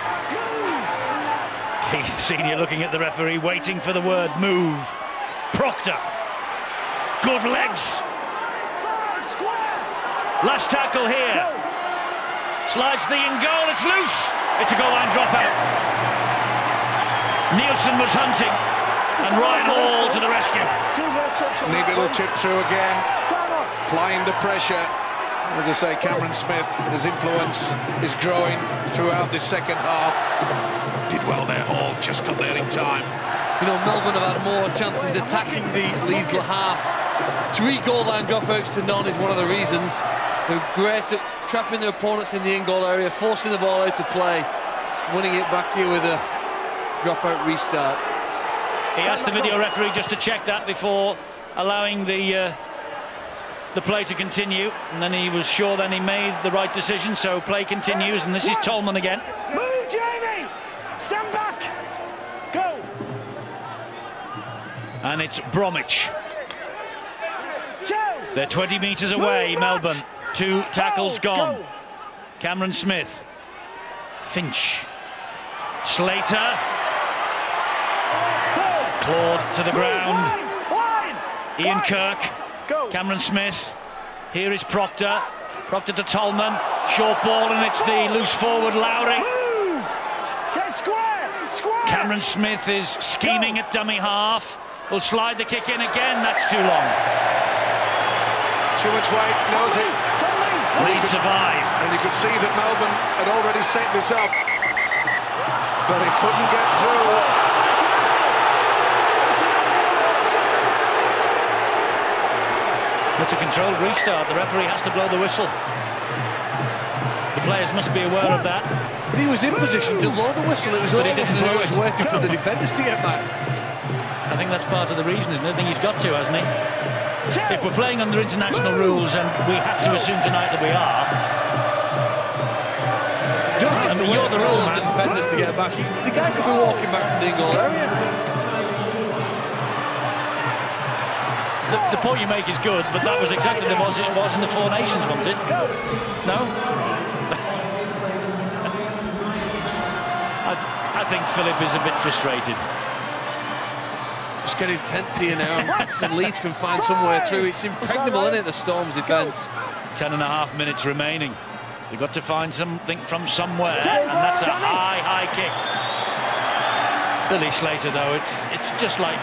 Keith Senior looking at the referee, waiting for the word move. Proctor. Good legs. Last tackle here. Slides the in goal, it's loose. It's a goal line dropout. Nielsen was hunting, and Ryan Hall to the rescue. Neat little chip through again, applying the pressure. As I say, Cameron Smith, his influence is growing throughout this second half. Did well there, Hall, just got there in time. You know, Melbourne have had more chances attacking the Leeds half. Three goal line dropouts to none is one of the reasons. They're great at trapping their opponents in the in-goal area, forcing the ball out to play, winning it back here with a dropout restart. He asked the video referee just to check that before allowing the uh, the play to continue, and then he was sure then he made the right decision, so play continues, and this is Tolman again. Move, Jamie! Stand back! Go! And it's Bromwich. They're twenty metres away, Melbourne. Two tackles gone. Cameron Smith. Finch. Slater. Claude to the ground. Ian Kirk. Cameron Smith. Here is Proctor. Proctor to Tolman. Short ball, and it's the loose forward Lowry. Cameron Smith is scheming at dummy half. Will slide the kick in again. That's too long. Too much weight, knows it. Leeds survive. And you could see that Melbourne had already set this up, but he couldn't get through. It's a controlled restart. The referee has to blow the whistle. The players must be aware of that. But he was in position to blow the whistle. It was But he almost didn't as though do he was it. waiting for the defenders to get back. I think that's part of the reason, isn't it? I think he's got to, hasn't he? If we're playing under international rules, and we have to assume tonight that we are. You don't have I to mean, wait you're the for all rule of the man. defenders to get back. He, the guy could be walking back from the in-goal area. The, the point you make is good, but that was exactly the was it was in the Four Nations, wasn't it? No? I, I think Philip is a bit frustrated. Just getting tense here now. And Leeds can find somewhere through. It's impregnable, isn't it, the Storm's defence? Ten and a half minutes remaining. They've got to find something from somewhere, and that's a high, high kick. Billy Slater, though, it's it's just like...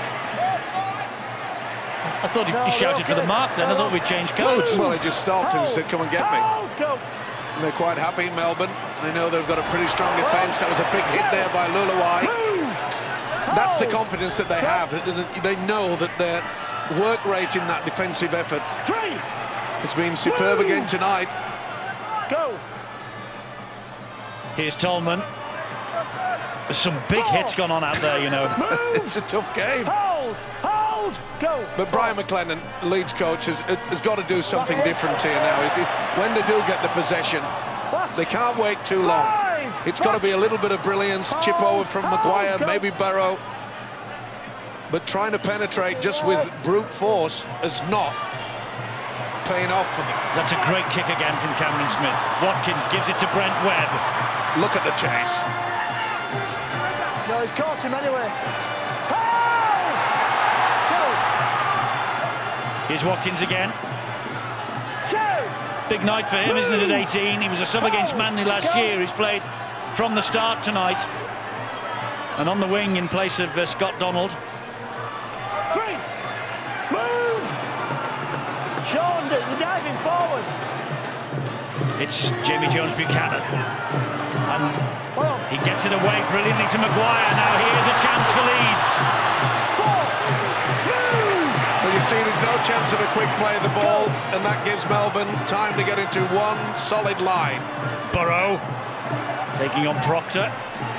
I thought he, he shouted for the mark then. I thought we'd change codes. Well, he just stopped and said, come and get me. And they're quite happy in Melbourne. They know they've got a pretty strong defence. That was a big hit there by Luluai. That's the confidence that they have. They know that their work rate in that defensive effort, it's been superb again tonight. Go. Here's Tolman. There's some big hits gone on out there, you know. It's a tough game. Hold. Hold. Go. But Brian McLennan, Leeds coach, has, has got to do something different here now. When they do get the possession, they can't wait too long. It's got to be a little bit of brilliance, chip over from Maguire, maybe Burrow. But trying to penetrate just with brute force is not paying off for them. That's a great kick again from Cameron Smith. Watkins gives it to Brent Webb. Look at the chase. No, he's caught him anyway. Here's Watkins again. Big night for him, isn't it, at eighteen? He was a sub against Manly last year. He's played from the start tonight. And on the wing in place of uh, Scott Donald. Three. Move. Sean, you're diving forward. It's Jamie Jones Buchanan. And he gets it away brilliantly to Maguire. Now here's a chance for Leeds. Four. Move. But you see, there's no chance of a quick play of the ball, and that gives Melbourne time to get into one solid line. Burrow taking on Proctor.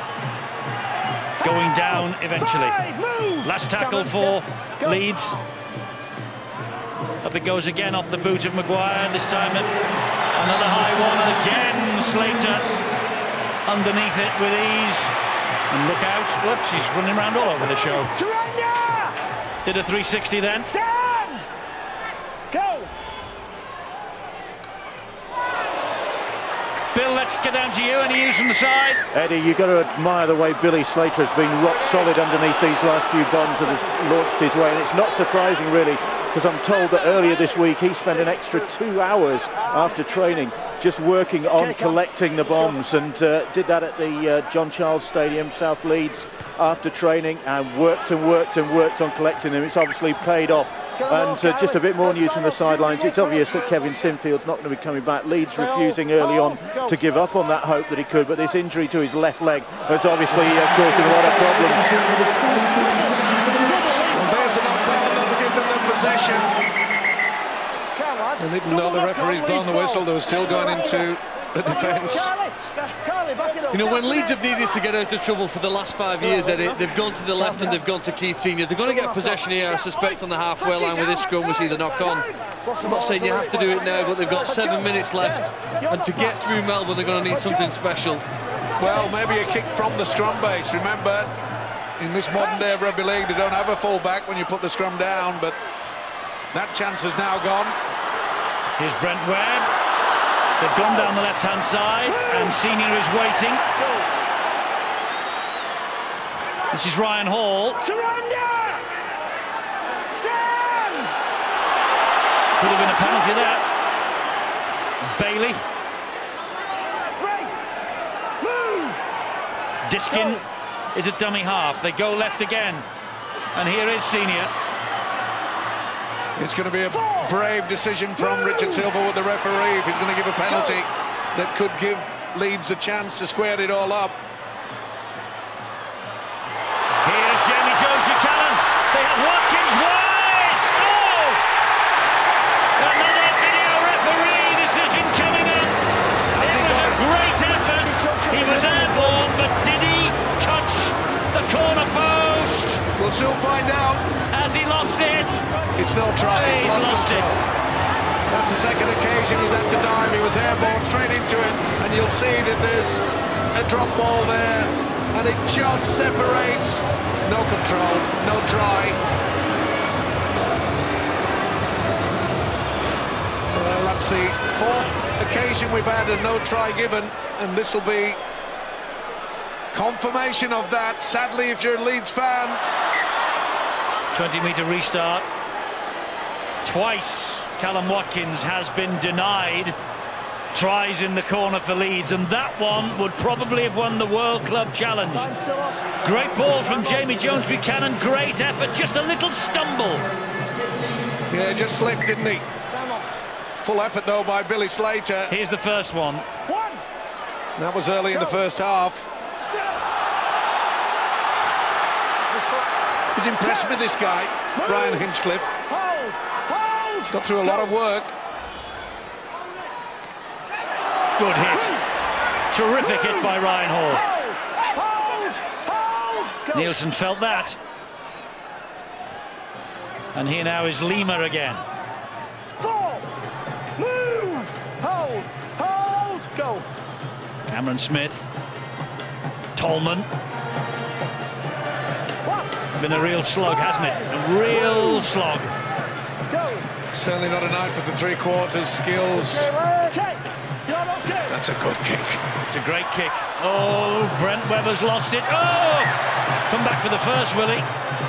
Going down eventually. Last tackle for Leeds. Up it goes again off the boot of Maguire. This time another high one. Again Slater underneath it with ease. And look out. Whoops, he's running around all over the show. Did a three sixty then. Stand. Go. Bill, let's get down to you. Any news from the side? Eddie, you've got to admire the way Billy Slater has been rock solid underneath these last few bombs that has launched his way, and it's not surprising really, because I'm told that earlier this week he spent an extra two hours after training just working on collecting the bombs, and uh, did that at the uh, John Charles Stadium, South Leeds, after training, and worked and worked and worked on collecting them. It's obviously paid off. And uh, just a bit more news from the sidelines. It's obvious that Kevin Sinfield's not going to be coming back. Leeds refusing early on to give up on that hope that he could, but this injury to his left leg has obviously uh, caused him a lot of problems. Well, there's an call that'll give them the possession. And even though the referee's blown the whistle, they were still going into the defence. You know, when Leeds have needed to get out of trouble for the last five years, Eddie, they've gone to the left and they've gone to Keith Senior. They're going to get possession here, I suspect, on the halfway line with this scrum. We see the knock on. I'm not saying you have to do it now, but they've got seven minutes left, and to get through Melbourne, they're going to need something special. Well, maybe a kick from the scrum base. Remember, in this modern day of rugby league, they don't have a full-back when you put the scrum down, but that chance is now gone. Here's Brent Webb. They've gone down the left-hand side, and Senior is waiting. This is Ryan Hall. Surrender! Stand! Could have been a penalty there. Bailey. Break! Move! Diskin is at dummy half. They go left again. And here is Senior. It's going to be a brave decision from Richard Silver with the referee if he's going to give a penalty that could give Leeds a chance to square it all up. Here's Jamie Jones-Buchanan. They have Watkins wide. Oh! Another video referee decision coming up. It was a great effort. He was airborne, but did he touch the corner post? We'll soon find out. As he lost it. It's no try, he's, he's lost, lost control. It. That's the second occasion he's had to dive. He was airborne straight into it, and you'll see that there's a drop ball there, and it just separates. No control, no try. Well, that's the fourth occasion we've had a no try given, and this will be confirmation of that. Sadly, if you're a Leeds fan. twenty metre restart. Twice Callum Watkins has been denied tries in the corner for Leeds, and that one would probably have won the World Club Challenge. Great ball from Jamie Jones-Buchanan, great effort, just a little stumble. Yeah, just slipped, didn't he? Full effort though by Billy Slater. Here's the first one. That was early in the first half. He's impressed with this guy, Ryan Hinchcliffe. Got through a lot of work. Good hit. Terrific hit by Ryan Hall. Nielsen felt that. And here now is Lima again. Four. Move. Hold. Hold. Go. Cameron Smith. Tolman. Been a real slog, hasn't it? A real slog. Go. Certainly not a night for the three quarters skills. That's a good kick. It's a great kick. Oh, Brent Webber's lost it. Oh! Come back for the first, Willie.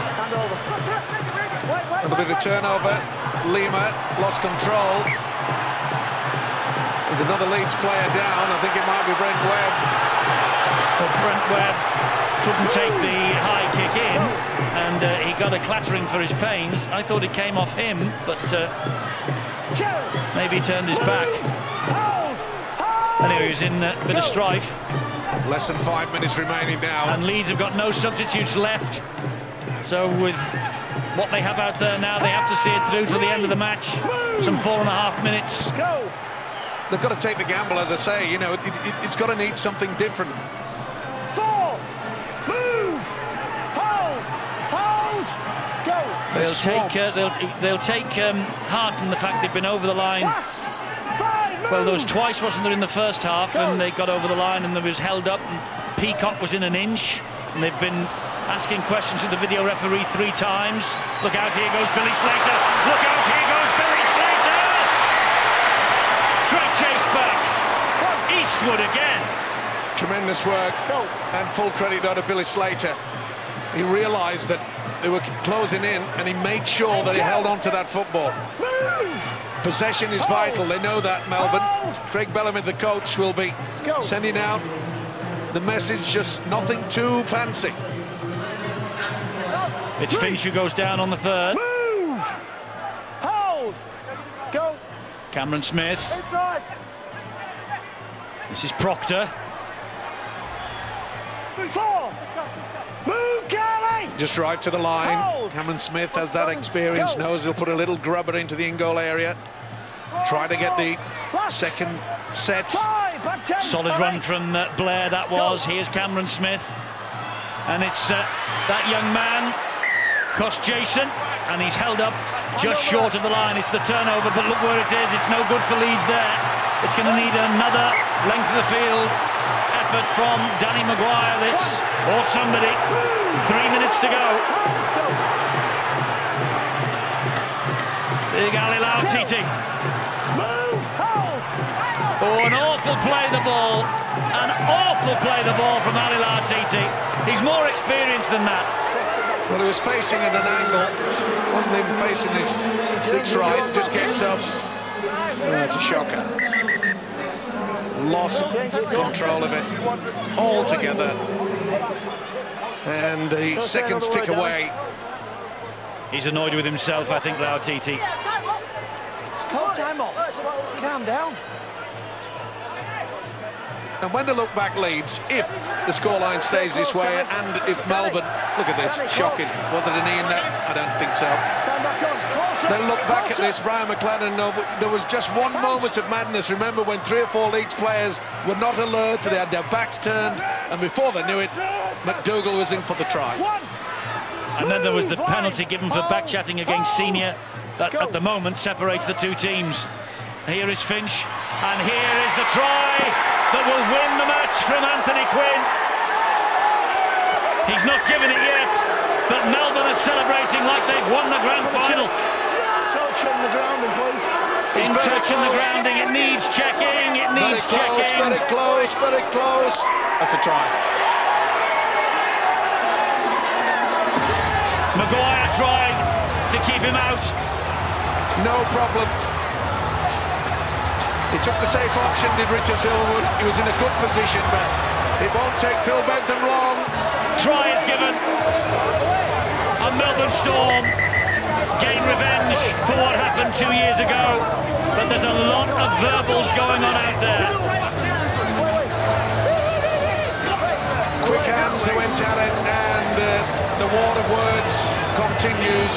That'll be the turnover. Lima lost control. There's another Leeds player down. I think it might be Brent Webb. Well, Brent Webb couldn't take the high kick in, and uh, he got a clattering for his pains. I thought it came off him, but uh, maybe he turned his back. Anyway, he was in a bit of strife. Less than five minutes remaining now. And Leeds have got no substitutes left. So with what they have out there now, they have to see it through to the end of the match. Some four and a half minutes. They've got to take the gamble, as I say. You know, it, it, it's got to need something different. Four. Move. Hold. Hold. Go. They'll take, uh, they'll, they'll take um, heart from the fact they've been over the line. Well, there was twice, wasn't there, in the first half, and they got over the line and there was held up, and Peacock was in an inch, and they've been asking questions of the video referee three times. Look out, here goes Billy Slater. Look out, here goes Billy Slater! Great chase back. Eastwood again. Tremendous work, and full credit though to Billy Slater. He realised that they were closing in, and he made sure that he held on to that football. Possession is vital, they know that, Melbourne. Craig Bellamy, the coach, will be sending out the message, just nothing too fancy. It's Finch who goes down on the third. Move. Hold. Go. Cameron Smith. Inside. This is Proctor. Four. Move, Kelly. Just right to the line. Hold. Cameron Smith has that experience, knows he'll put a little grubber into the in-goal area. Try to get the second set. Solid run from uh, Blair, that was. Here's Cameron Smith. And it's uh, that young man, Kostjason, and he's held up just short of the line. It's the turnover, but look where it is. It's no good for Leeds there. It's going to need another length of the field effort from Danny Maguire, this, or somebody. Three minutes to go. Big Ali Lautiti. Oh, an awful play the ball. An awful play the ball from Ali Lautiti. He's more experienced than that. Well, he was facing at an angle, wasn't even facing his six right, just gets up. Oh, that's a shocker. Lost control of it altogether. And the seconds tick away. He's annoyed with himself, I think, Lautiti. It's called time off. Calm down. And when the look-back leads, if the scoreline stays this way, and if Melbourne... Look at this, shocking. Was there a knee in there? I don't think so. Then look back at this, Brian McLennan. No, there was just one moment of madness. Remember when three or four Leeds players were not alert, they had their backs turned, and before they knew it, McDougall was in for the try. And then there was the penalty given for back-chatting against Senior that at the moment separates the two teams. Here is Finch, and here is the try that will win the match from Anthony Quinn. He's not given it yet, but Melbourne are celebrating like they've won the grand final. Touch on the grounding, please. In touch on the grounding, it needs checking, it needs very close, checking. Very close, very close. That's a try. Maguire tried to keep him out. No problem. He took the safe option, did Richard Silverwood. He was in a good position, but it won't take Phil Bentham long. Try is given. And Melbourne Storm gain revenge for what happened two years ago. But there's a lot of verbals going on out there. Quick hands, they went at it, and uh, the war of words continues.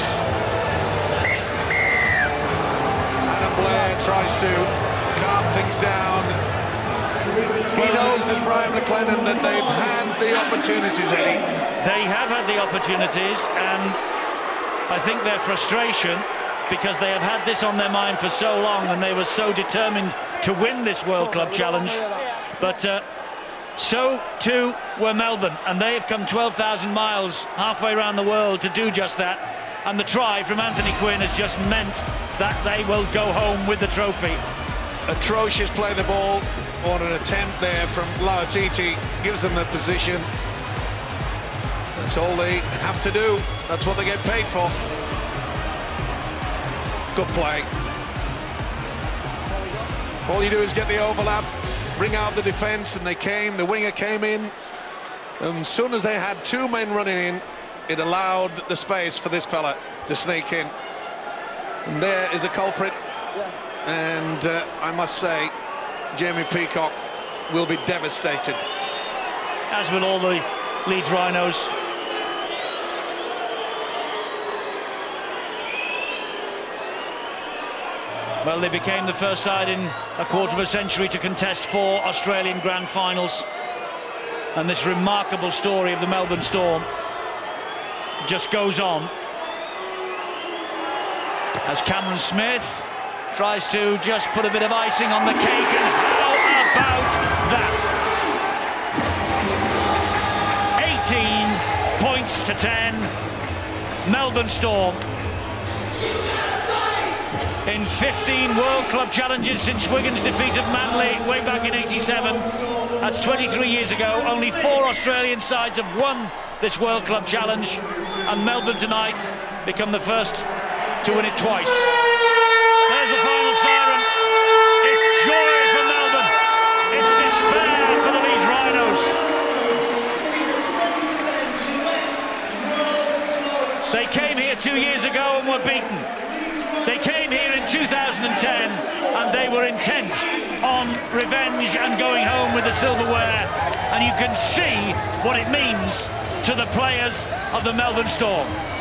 Adam Blair tries to calm things down. He knows, as Brian McLennan, that they've had the opportunities, Eddie. They have had the opportunities, and I think their frustration, because they have had this on their mind for so long, and they were so determined to win this World Club Challenge. But uh, so too were Melbourne, and they have come twelve thousand miles halfway around the world to do just that. And the try from Anthony Quinn has just meant that they will go home with the trophy. Atrocious play the ball, or an attempt there from Lautiti, gives them the position. That's all they have to do. That's what they get paid for. Good play. All you do is get the overlap, bring out the defence, and they came, the winger came in. And as soon as they had two men running in, it allowed the space for this fella to sneak in. And there is a culprit. And uh, I must say, Jamie Peacock will be devastated. As will all the Leeds Rhinos. Well, they became the first side in a quarter of a century to contest four Australian Grand Finals. And this remarkable story of the Melbourne Storm just goes on. As Cameron Smith tries to just put a bit of icing on the cake, and how about that? eighteen points to ten. Melbourne Storm in fifteen World Club Challenges since Wigan's defeat of Manly way back in eighty-seven. That's twenty-three years ago. Only four Australian sides have won this World Club Challenge, and Melbourne tonight become the first to win it twice. There's the final siren. It's joy for Melbourne. It's despair for the Leeds Rhinos. They came here two years ago and were beaten. They came here in two thousand ten and they were intent on revenge and going home with the silverware. And you can see what it means to the players of the Melbourne Storm.